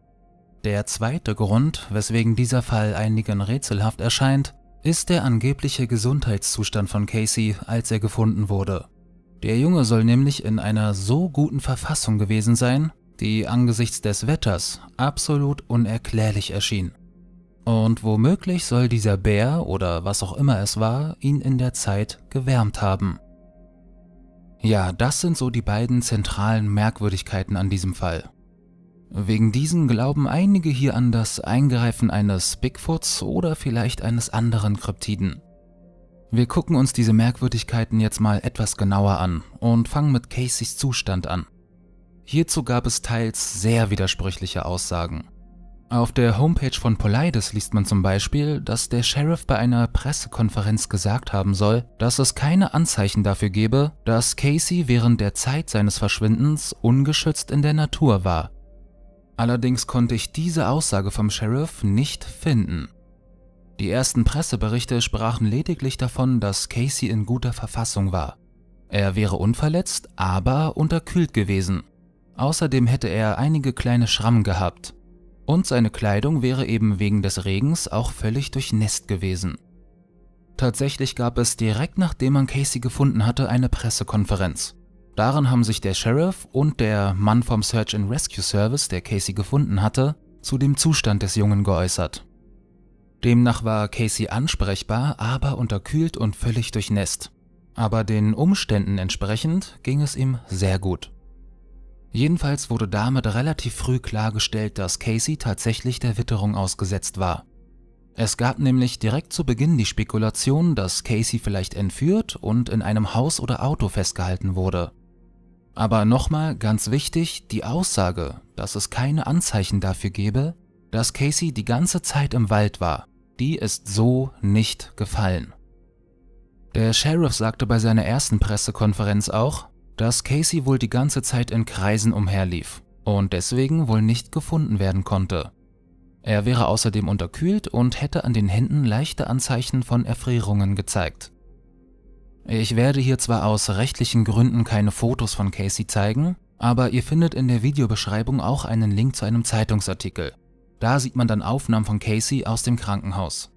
Der zweite Grund, weswegen dieser Fall einigen rätselhaft erscheint, ist der angebliche Gesundheitszustand von Casey, als er gefunden wurde. Der Junge soll nämlich in einer so guten Verfassung gewesen sein, die angesichts des Wetters absolut unerklärlich erschien. Und womöglich soll dieser Bär oder was auch immer es war, ihn in der Zeit gewärmt haben. Ja, das sind so die beiden zentralen Merkwürdigkeiten an diesem Fall. Wegen diesen glauben einige hier an das Eingreifen eines Bigfoots oder vielleicht eines anderen Kryptiden. Wir gucken uns diese Merkwürdigkeiten jetzt mal etwas genauer an und fangen mit Caseys Zustand an. Hierzu gab es teils sehr widersprüchliche Aussagen. Auf der Homepage von Paulides liest man zum Beispiel, dass der Sheriff bei einer Pressekonferenz gesagt haben soll, dass es keine Anzeichen dafür gebe, dass Casey während der Zeit seines Verschwindens ungeschützt in der Natur war. Allerdings konnte ich diese Aussage vom Sheriff nicht finden. Die ersten Presseberichte sprachen lediglich davon, dass Casey in guter Verfassung war. Er wäre unverletzt, aber unterkühlt gewesen. Außerdem hätte er einige kleine Schrammen gehabt. Und seine Kleidung wäre eben wegen des Regens auch völlig durchnässt gewesen. Tatsächlich gab es direkt nachdem man Casey gefunden hatte eine Pressekonferenz. Darin haben sich der Sheriff und der Mann vom Search and Rescue Service, der Casey gefunden hatte, zu dem Zustand des Jungen geäußert. Demnach war Casey ansprechbar, aber unterkühlt und völlig durchnässt. Aber den Umständen entsprechend ging es ihm sehr gut. Jedenfalls wurde damit relativ früh klargestellt, dass Casey tatsächlich der Witterung ausgesetzt war. Es gab nämlich direkt zu Beginn die Spekulation, dass Casey vielleicht entführt und in einem Haus oder Auto festgehalten wurde. Aber nochmal ganz wichtig, die Aussage, dass es keine Anzeichen dafür gebe, dass Casey die ganze Zeit im Wald war, die ist so nicht gefallen. Der Sheriff sagte bei seiner ersten Pressekonferenz auch, dass Casey wohl die ganze Zeit in Kreisen umherlief und deswegen wohl nicht gefunden werden konnte. Er wäre außerdem unterkühlt und hätte an den Händen leichte Anzeichen von Erfrierungen gezeigt. Ich werde hier zwar aus rechtlichen Gründen keine Fotos von Casey zeigen, aber ihr findet in der Videobeschreibung auch einen Link zu einem Zeitungsartikel. Da sieht man dann Aufnahmen von Casey aus dem Krankenhaus.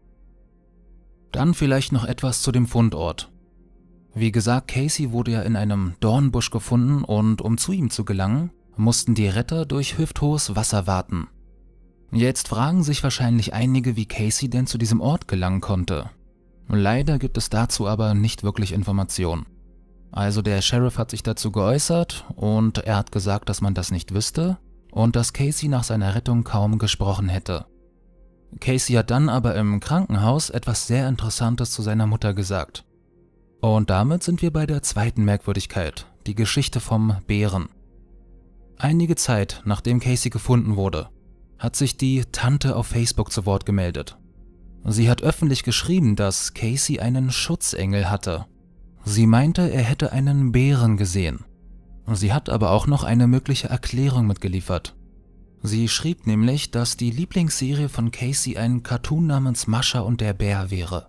Dann vielleicht noch etwas zu dem Fundort. Wie gesagt, Casey wurde ja in einem Dornbusch gefunden und um zu ihm zu gelangen, mussten die Retter durch hüfthohes Wasser warten. Jetzt fragen sich wahrscheinlich einige, wie Casey denn zu diesem Ort gelangen konnte. Leider gibt es dazu aber nicht wirklich Informationen. Also der Sheriff hat sich dazu geäußert und er hat gesagt, dass man das nicht wüsste und dass Casey nach seiner Rettung kaum gesprochen hätte. Casey hat dann aber im Krankenhaus etwas sehr Interessantes zu seiner Mutter gesagt. Und damit sind wir bei der zweiten Merkwürdigkeit, die Geschichte vom Bären. Einige Zeit nachdem Casey gefunden wurde, hat sich die Tante auf Facebook zu Wort gemeldet. Sie hat öffentlich geschrieben, dass Casey einen Schutzengel hatte. Sie meinte, er hätte einen Bären gesehen. Sie hat aber auch noch eine mögliche Erklärung mitgeliefert. Sie schrieb nämlich, dass die Lieblingsserie von Casey ein Cartoon namens Mascha und der Bär wäre.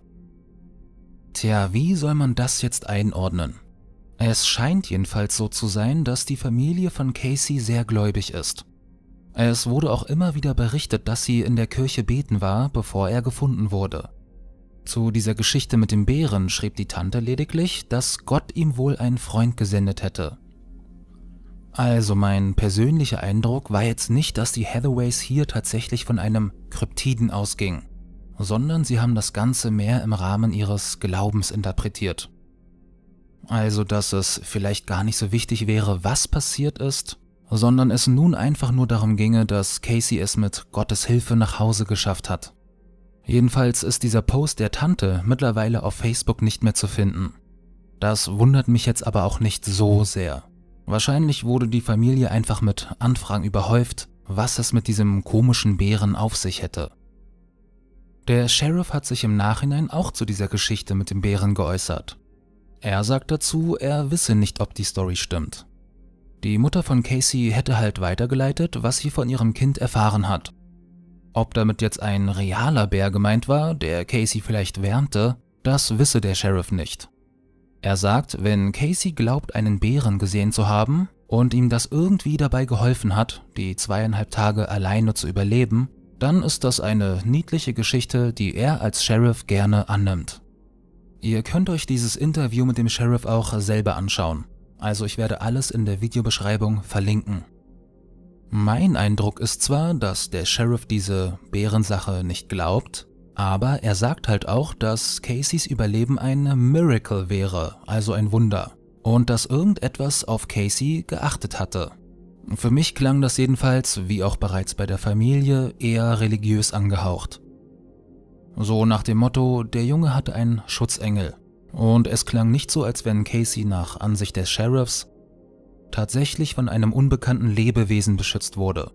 Tja, wie soll man das jetzt einordnen? Es scheint jedenfalls so zu sein, dass die Familie von Casey sehr gläubig ist. Es wurde auch immer wieder berichtet, dass sie in der Kirche beten war, bevor er gefunden wurde. Zu dieser Geschichte mit dem Bären schrieb die Tante lediglich, dass Gott ihm wohl einen Freund gesendet hätte. Also mein persönlicher Eindruck war jetzt nicht, dass die Hathaways hier tatsächlich von einem Kryptiden ausgingen, sondern sie haben das Ganze mehr im Rahmen ihres Glaubens interpretiert. Also, dass es vielleicht gar nicht so wichtig wäre, was passiert ist, sondern es nun einfach nur darum ginge, dass Casey es mit Gottes Hilfe nach Hause geschafft hat. Jedenfalls ist dieser Post der Tante mittlerweile auf Facebook nicht mehr zu finden. Das wundert mich jetzt aber auch nicht so sehr. Wahrscheinlich wurde die Familie einfach mit Anfragen überhäuft, was es mit diesem komischen Bären auf sich hätte. Der Sheriff hat sich im Nachhinein auch zu dieser Geschichte mit dem Bären geäußert. Er sagt dazu, er wisse nicht, ob die Story stimmt. Die Mutter von Casey hätte halt weitergeleitet, was sie von ihrem Kind erfahren hat. Ob damit jetzt ein realer Bär gemeint war, der Casey vielleicht wärmte, das wisse der Sheriff nicht. Er sagt, wenn Casey glaubt, einen Bären gesehen zu haben und ihm das irgendwie dabei geholfen hat, die zweieinhalb Tage alleine zu überleben, dann ist das eine niedliche Geschichte, die er als Sheriff gerne annimmt. Ihr könnt euch dieses Interview mit dem Sheriff auch selber anschauen. Also ich werde alles in der Videobeschreibung verlinken. Mein Eindruck ist zwar, dass der Sheriff diese Bärensache nicht glaubt, aber er sagt halt auch, dass Caseys Überleben ein Miracle wäre, also ein Wunder, und dass irgendetwas auf Casey geachtet hatte. Für mich klang das jedenfalls, wie auch bereits bei der Familie, eher religiös angehaucht. So nach dem Motto, der Junge hatte einen Schutzengel. Und es klang nicht so, als wenn Casey nach Ansicht des Sheriffs tatsächlich von einem unbekannten Lebewesen beschützt wurde.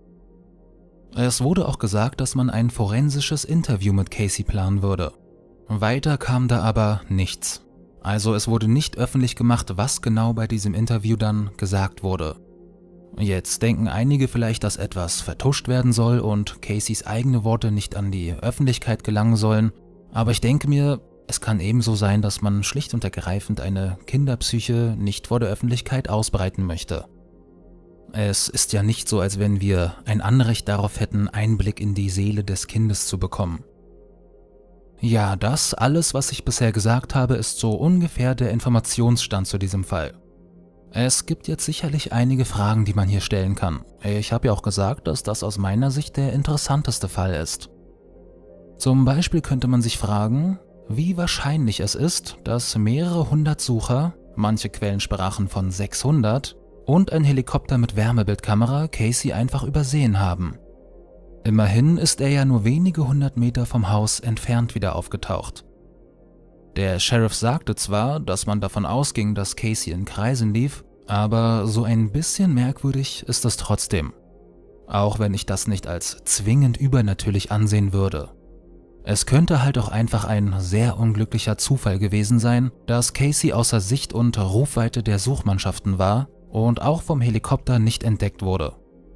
Es wurde auch gesagt, dass man ein forensisches Interview mit Casey planen würde. Weiter kam da aber nichts. Also es wurde nicht öffentlich gemacht, was genau bei diesem Interview dann gesagt wurde. Jetzt denken einige vielleicht, dass etwas vertuscht werden soll und Caseys eigene Worte nicht an die Öffentlichkeit gelangen sollen, aber ich denke mir, es kann ebenso sein, dass man schlicht und ergreifend eine Kinderpsyche nicht vor der Öffentlichkeit ausbreiten möchte. Es ist ja nicht so, als wenn wir ein Anrecht darauf hätten, Einblick in die Seele des Kindes zu bekommen. Ja, das alles, was ich bisher gesagt habe, ist so ungefähr der Informationsstand zu diesem Fall. Es gibt jetzt sicherlich einige Fragen, die man hier stellen kann. Ich habe ja auch gesagt, dass das aus meiner Sicht der interessanteste Fall ist. Zum Beispiel könnte man sich fragen, wie wahrscheinlich es ist, dass mehrere hundert Sucher, manche Quellen sprachen von sechshundert, und ein Helikopter mit Wärmebildkamera Casey einfach übersehen haben. Immerhin ist er ja nur wenige hundert Meter vom Haus entfernt wieder aufgetaucht. Der Sheriff sagte zwar, dass man davon ausging, dass Casey in Kreisen lief, aber so ein bisschen merkwürdig ist es trotzdem. Auch wenn ich das nicht als zwingend übernatürlich ansehen würde. Es könnte halt auch einfach ein sehr unglücklicher Zufall gewesen sein, dass Casey außer Sicht und Rufweite der Suchmannschaften war und auch vom Helikopter nicht entdeckt wurde.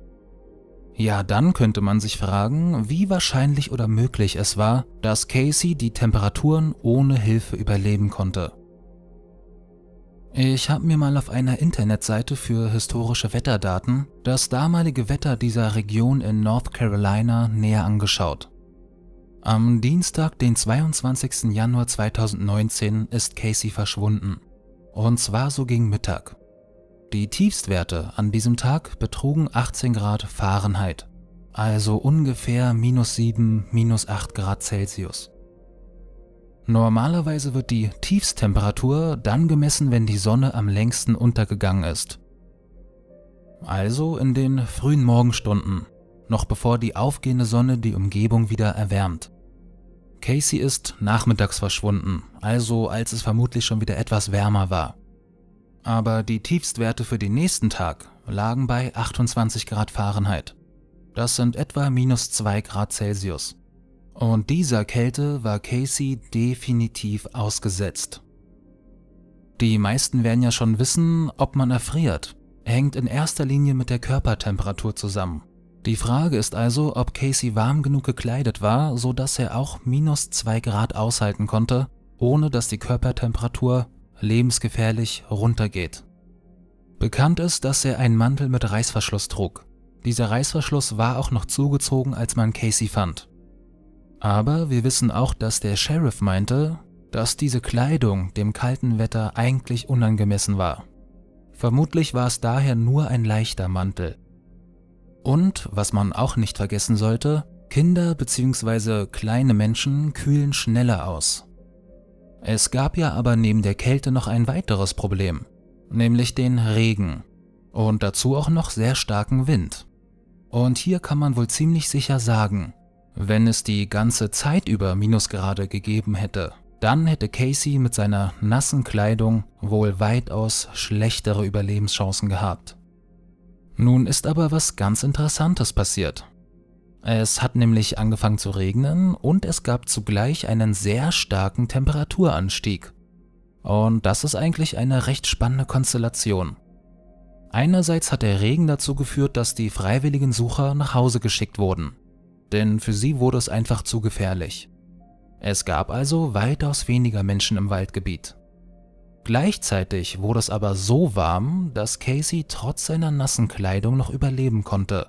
Ja, dann könnte man sich fragen, wie wahrscheinlich oder möglich es war, dass Casey die Temperaturen ohne Hilfe überleben konnte. Ich habe mir mal auf einer Internetseite für historische Wetterdaten das damalige Wetter dieser Region in North Carolina näher angeschaut. Am Dienstag, den zweiundzwanzigsten Januar zweitausendneunzehn, ist Casey verschwunden. Und zwar so gegen Mittag. Die Tiefstwerte an diesem Tag betrugen achtzehn Grad Fahrenheit, also ungefähr minus sieben, minus acht Grad Celsius. Normalerweise wird die Tiefsttemperatur dann gemessen, wenn die Sonne am längsten untergegangen ist. Also in den frühen Morgenstunden, noch bevor die aufgehende Sonne die Umgebung wieder erwärmt. Casey ist nachmittags verschwunden, also als es vermutlich schon wieder etwas wärmer war. Aber die Tiefstwerte für den nächsten Tag lagen bei achtundzwanzig Grad Fahrenheit. Das sind etwa minus zwei Grad Celsius. Und dieser Kälte war Casey definitiv ausgesetzt. Die meisten werden ja schon wissen, ob man erfriert, hängt in erster Linie mit der Körpertemperatur zusammen. Die Frage ist also, ob Casey warm genug gekleidet war, sodass er auch minus zwei Grad aushalten konnte, ohne dass die Körpertemperatur lebensgefährlich runtergeht. Bekannt ist, dass er einen Mantel mit Reißverschluss trug. Dieser Reißverschluss war auch noch zugezogen, als man Casey fand. Aber wir wissen auch, dass der Sheriff meinte, dass diese Kleidung dem kalten Wetter eigentlich unangemessen war. Vermutlich war es daher nur ein leichter Mantel. Und, was man auch nicht vergessen sollte, Kinder bzw. kleine Menschen kühlen schneller aus. Es gab ja aber neben der Kälte noch ein weiteres Problem, nämlich den Regen und dazu auch noch sehr starken Wind. Und hier kann man wohl ziemlich sicher sagen, wenn es die ganze Zeit über Minusgrade gegeben hätte, dann hätte Casey mit seiner nassen Kleidung wohl weitaus schlechtere Überlebenschancen gehabt. Nun ist aber was ganz Interessantes passiert. Es hat nämlich angefangen zu regnen und es gab zugleich einen sehr starken Temperaturanstieg. Und das ist eigentlich eine recht spannende Konstellation. Einerseits hat der Regen dazu geführt, dass die freiwilligen Sucher nach Hause geschickt wurden, denn für sie wurde es einfach zu gefährlich. Es gab also weitaus weniger Menschen im Waldgebiet. Gleichzeitig wurde es aber so warm, dass Casey trotz seiner nassen Kleidung noch überleben konnte.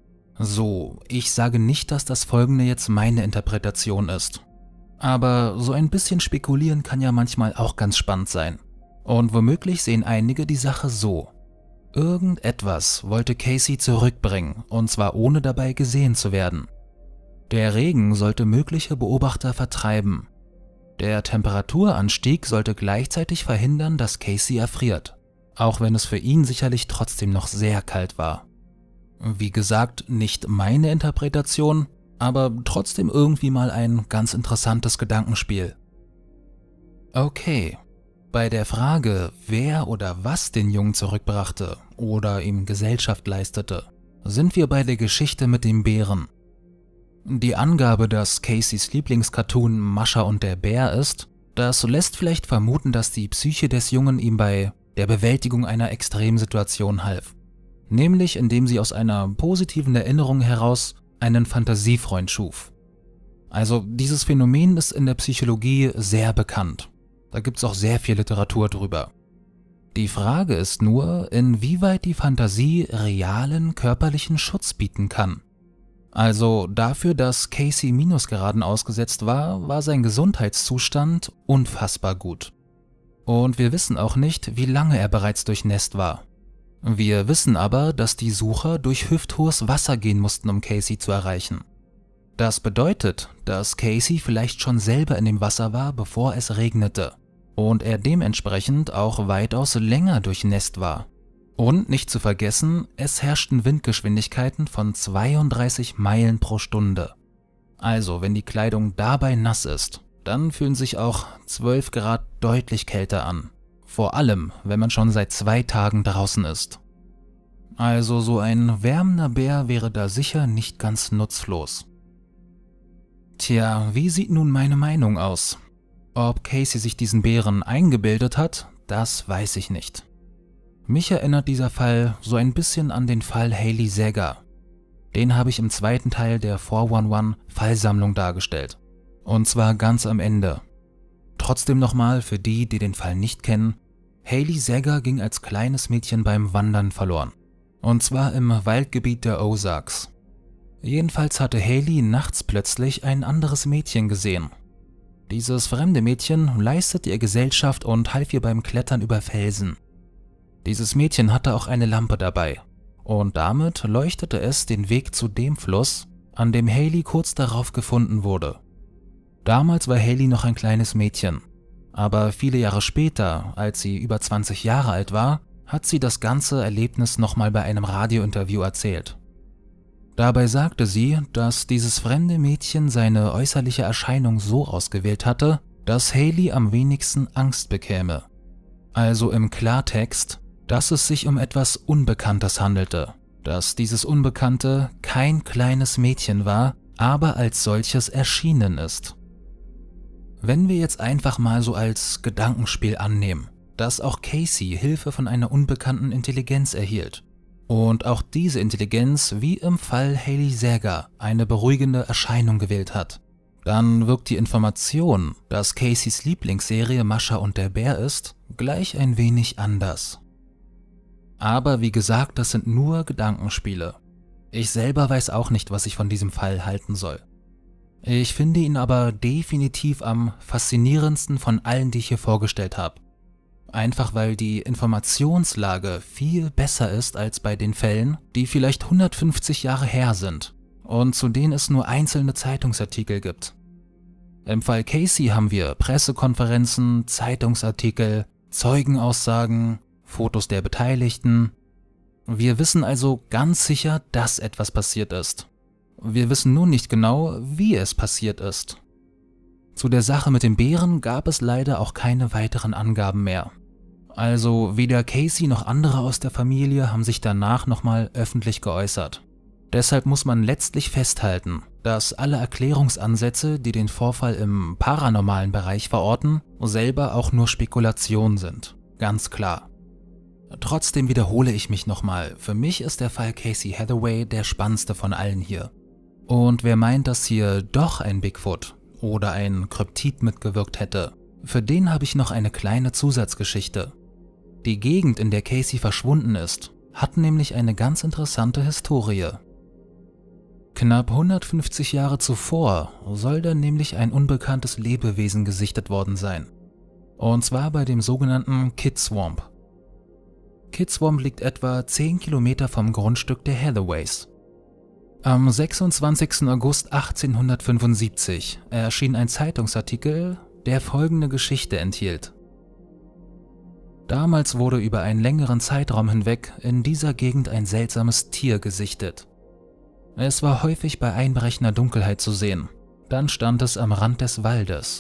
So, ich sage nicht, dass das Folgende jetzt meine Interpretation ist. Aber so ein bisschen spekulieren kann ja manchmal auch ganz spannend sein. Und womöglich sehen einige die Sache so. Irgendetwas wollte Casey zurückbringen, und zwar ohne dabei gesehen zu werden. Der Regen sollte mögliche Beobachter vertreiben. Der Temperaturanstieg sollte gleichzeitig verhindern, dass Casey erfriert, auch wenn es für ihn sicherlich trotzdem noch sehr kalt war. Wie gesagt, nicht meine Interpretation, aber trotzdem irgendwie mal ein ganz interessantes Gedankenspiel. Okay, bei der Frage, wer oder was den Jungen zurückbrachte oder ihm Gesellschaft leistete, sind wir bei der Geschichte mit dem Bären. Die Angabe, dass Caseys Lieblingscartoon Mascha und der Bär ist, das lässt vielleicht vermuten, dass die Psyche des Jungen ihm bei der Bewältigung einer Extremsituation half. Nämlich indem sie aus einer positiven Erinnerung heraus einen Fantasiefreund schuf. Also dieses Phänomen ist in der Psychologie sehr bekannt. Da gibt es auch sehr viel Literatur drüber. Die Frage ist nur, inwieweit die Fantasie realen körperlichen Schutz bieten kann. Also dafür, dass Casey Minusgraden ausgesetzt war, war sein Gesundheitszustand unfassbar gut. Und wir wissen auch nicht, wie lange er bereits durchnässt war. Wir wissen aber, dass die Sucher durch hüfthohes Wasser gehen mussten, um Casey zu erreichen. Das bedeutet, dass Casey vielleicht schon selber in dem Wasser war, bevor es regnete und er dementsprechend auch weitaus länger durchnässt war. Und nicht zu vergessen, es herrschten Windgeschwindigkeiten von zweiunddreißig Meilen pro Stunde. Also, wenn die Kleidung dabei nass ist, dann fühlen sich auch zwölf Grad deutlich kälter an. Vor allem, wenn man schon seit zwei Tagen draußen ist. Also so ein wärmender Bär wäre da sicher nicht ganz nutzlos. Tja, wie sieht nun meine Meinung aus? Ob Casey sich diesen Bären eingebildet hat, das weiß ich nicht. Mich erinnert dieser Fall so ein bisschen an den Fall Haley Sager. Den habe ich im zweiten Teil der vier eins eins Fallsammlung dargestellt. Und zwar ganz am Ende. Trotzdem nochmal für die, die den Fall nicht kennen, Haley Sager ging als kleines Mädchen beim Wandern verloren. Und zwar im Waldgebiet der Ozarks. Jedenfalls hatte Haley nachts plötzlich ein anderes Mädchen gesehen. Dieses fremde Mädchen leistete ihr Gesellschaft und half ihr beim Klettern über Felsen. Dieses Mädchen hatte auch eine Lampe dabei und damit leuchtete es den Weg zu dem Fluss, an dem Haley kurz darauf gefunden wurde. Damals war Haley noch ein kleines Mädchen, aber viele Jahre später, als sie über zwanzig Jahre alt war, hat sie das ganze Erlebnis nochmal bei einem Radiointerview erzählt. Dabei sagte sie, dass dieses fremde Mädchen seine äußerliche Erscheinung so ausgewählt hatte, dass Haley am wenigsten Angst bekäme. Also im Klartext, dass es sich um etwas Unbekanntes handelte, dass dieses Unbekannte kein kleines Mädchen war, aber als solches erschienen ist. Wenn wir jetzt einfach mal so als Gedankenspiel annehmen, dass auch Casey Hilfe von einer unbekannten Intelligenz erhielt und auch diese Intelligenz, wie im Fall Haley Sager, eine beruhigende Erscheinung gewählt hat, dann wirkt die Information, dass Caseys Lieblingsserie Mascha und der Bär ist, gleich ein wenig anders. Aber wie gesagt, das sind nur Gedankenspiele. Ich selber weiß auch nicht, was ich von diesem Fall halten soll. Ich finde ihn aber definitiv am faszinierendsten von allen, die ich hier vorgestellt habe. Einfach weil die Informationslage viel besser ist als bei den Fällen, die vielleicht hundertfünfzig Jahre her sind und zu denen es nur einzelne Zeitungsartikel gibt. Im Fall Casey haben wir Pressekonferenzen, Zeitungsartikel, Zeugenaussagen, Fotos der Beteiligten. Wir wissen also ganz sicher, dass etwas passiert ist. Wir wissen nur nicht genau, wie es passiert ist. Zu der Sache mit dem Bären gab es leider auch keine weiteren Angaben mehr. Also weder Casey noch andere aus der Familie haben sich danach nochmal öffentlich geäußert. Deshalb muss man letztlich festhalten, dass alle Erklärungsansätze, die den Vorfall im paranormalen Bereich verorten, selber auch nur Spekulationen sind. Ganz klar. Trotzdem wiederhole ich mich nochmal, für mich ist der Fall Casey Hathaway der spannendste von allen hier. Und wer meint, dass hier doch ein Bigfoot oder ein Kryptid mitgewirkt hätte, für den habe ich noch eine kleine Zusatzgeschichte. Die Gegend, in der Casey verschwunden ist, hat nämlich eine ganz interessante Historie. Knapp hundertfünfzig Jahre zuvor soll da nämlich ein unbekanntes Lebewesen gesichtet worden sein. Und zwar bei dem sogenannten Kid Swamp. Kid Swamp liegt etwa zehn Kilometer vom Grundstück der Hathaways. Am sechsundzwanzigsten August achtzehnhundertfünfundsiebzig erschien ein Zeitungsartikel, der folgende Geschichte enthielt. Damals wurde über einen längeren Zeitraum hinweg in dieser Gegend ein seltsames Tier gesichtet. Es war häufig bei einbrechender Dunkelheit zu sehen, dann stand es am Rand des Waldes.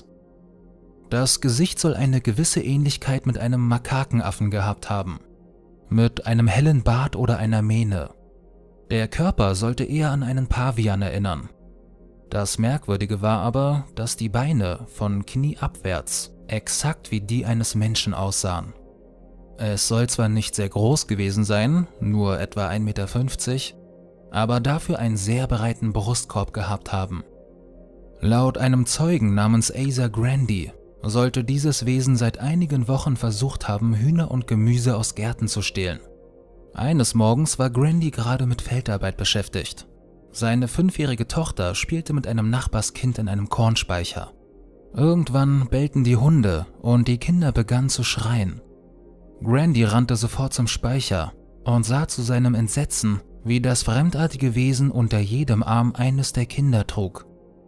Das Gesicht soll eine gewisse Ähnlichkeit mit einem Makakenaffen gehabt haben, mit einem hellen Bart oder einer Mähne. Der Körper sollte eher an einen Pavian erinnern. Das Merkwürdige war aber, dass die Beine von Knie abwärts exakt wie die eines Menschen aussahen. Es soll zwar nicht sehr groß gewesen sein, nur etwa ein Meter fünfzig, aber dafür einen sehr breiten Brustkorb gehabt haben. Laut einem Zeugen namens Asa Grandy sollte dieses Wesen seit einigen Wochen versucht haben, Hühner und Gemüse aus Gärten zu stehlen. Eines Morgens war Grandy gerade mit Feldarbeit beschäftigt. Seine fünfjährige Tochter spielte mit einem Nachbarskind in einem Kornspeicher. Irgendwann bellten die Hunde und die Kinder begannen zu schreien. Grandy rannte sofort zum Speicher und sah zu seinem Entsetzen, wie das fremdartige Wesen unter jedem Arm eines der Kinder trug.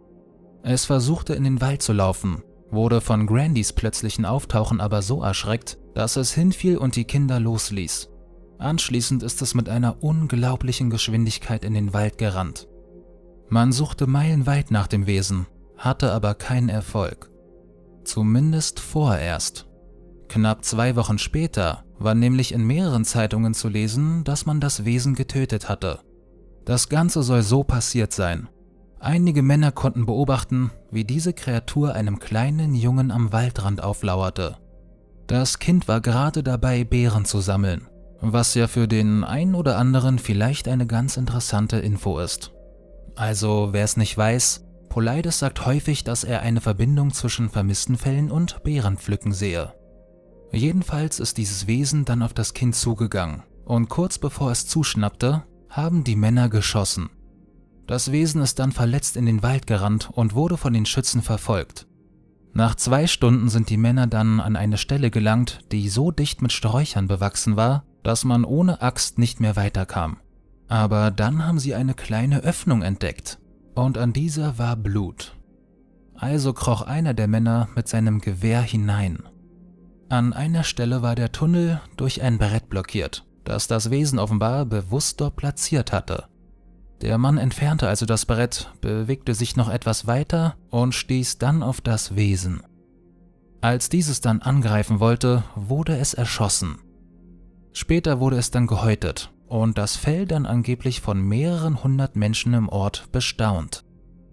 Es versuchte in den Wald zu laufen, wurde von Grandys plötzlichen Auftauchen aber so erschreckt, dass es hinfiel und die Kinder losließ. Anschließend ist es mit einer unglaublichen Geschwindigkeit in den Wald gerannt. Man suchte meilenweit nach dem Wesen, hatte aber keinen Erfolg. Zumindest vorerst. Knapp zwei Wochen später war nämlich in mehreren Zeitungen zu lesen, dass man das Wesen getötet hatte. Das Ganze soll so passiert sein. Einige Männer konnten beobachten, wie diese Kreatur einem kleinen Jungen am Waldrand auflauerte. Das Kind war gerade dabei, Beeren zu sammeln, was ja für den einen oder anderen vielleicht eine ganz interessante Info ist. Also, wer es nicht weiß, Paulides sagt häufig, dass er eine Verbindung zwischen vermissten Fällen und Beerenpflücken sehe. Jedenfalls ist dieses Wesen dann auf das Kind zugegangen und kurz bevor es zuschnappte, haben die Männer geschossen. Das Wesen ist dann verletzt in den Wald gerannt und wurde von den Schützen verfolgt. Nach zwei Stunden sind die Männer dann an eine Stelle gelangt, die so dicht mit Sträuchern bewachsen war, dass man ohne Axt nicht mehr weiterkam. Aber dann haben sie eine kleine Öffnung entdeckt und an dieser war Blut. Also kroch einer der Männer mit seinem Gewehr hinein. An einer Stelle war der Tunnel durch ein Brett blockiert, das das Wesen offenbar bewusst dort platziert hatte. Der Mann entfernte also das Brett, bewegte sich noch etwas weiter und stieß dann auf das Wesen. Als dieses dann angreifen wollte, wurde es erschossen. Später wurde es dann gehäutet und das Fell dann angeblich von mehreren hundert Menschen im Ort bestaunt.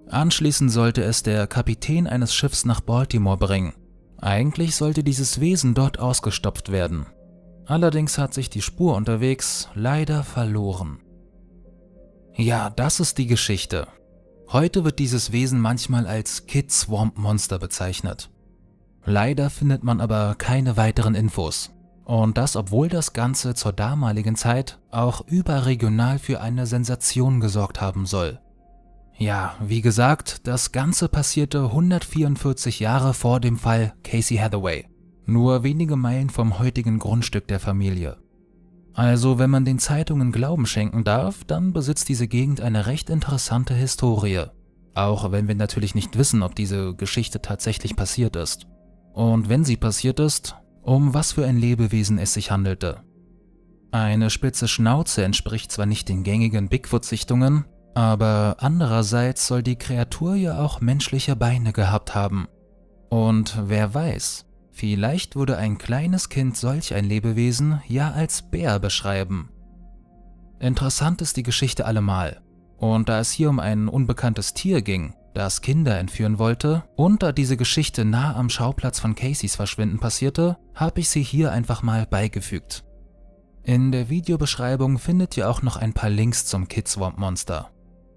Anschließend sollte es der Kapitän eines Schiffs nach Baltimore bringen. Eigentlich sollte dieses Wesen dort ausgestopft werden. Allerdings hat sich die Spur unterwegs leider verloren. Ja, das ist die Geschichte. Heute wird dieses Wesen manchmal als Kid Swamp Monster bezeichnet. Leider findet man aber keine weiteren Infos. Und das, obwohl das Ganze zur damaligen Zeit auch überregional für eine Sensation gesorgt haben soll. Ja, wie gesagt, das Ganze passierte hundertvierundvierzig Jahre vor dem Fall Casey Hathaway, nur wenige Meilen vom heutigen Grundstück der Familie. Also, wenn man den Zeitungen Glauben schenken darf, dann besitzt diese Gegend eine recht interessante Historie. Auch wenn wir natürlich nicht wissen, ob diese Geschichte tatsächlich passiert ist. Und wenn sie passiert ist, um was für ein Lebewesen es sich handelte. Eine spitze Schnauze entspricht zwar nicht den gängigen Bigfoot-Sichtungen, aber andererseits soll die Kreatur ja auch menschliche Beine gehabt haben. Und wer weiß, vielleicht würde ein kleines Kind solch ein Lebewesen ja als Bär beschreiben. Interessant ist die Geschichte allemal. Und da es hier um ein unbekanntes Tier ging, das Kinder entführen wollte, und da diese Geschichte nah am Schauplatz von Caseys Verschwinden passierte, habe ich sie hier einfach mal beigefügt. In der Videobeschreibung findet ihr auch noch ein paar Links zum Kid Swamp Monster.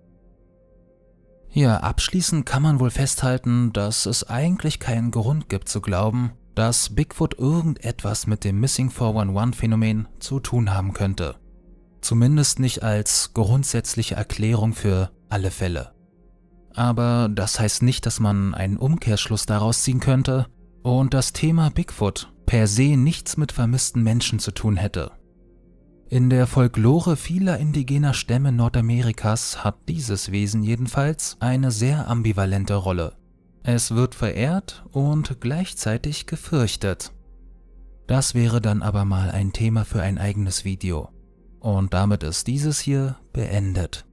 Ja, abschließend kann man wohl festhalten, dass es eigentlich keinen Grund gibt zu glauben, dass Bigfoot irgendetwas mit dem Missing vier eins eins Phänomen zu tun haben könnte. Zumindest nicht als grundsätzliche Erklärung für alle Fälle. Aber das heißt nicht, dass man einen Umkehrschluss daraus ziehen könnte und das Thema Bigfoot per se nichts mit vermissten Menschen zu tun hätte. In der Folklore vieler indigener Stämme Nordamerikas hat dieses Wesen jedenfalls eine sehr ambivalente Rolle. Es wird verehrt und gleichzeitig gefürchtet. Das wäre dann aber mal ein Thema für ein eigenes Video. Und damit ist dieses hier beendet.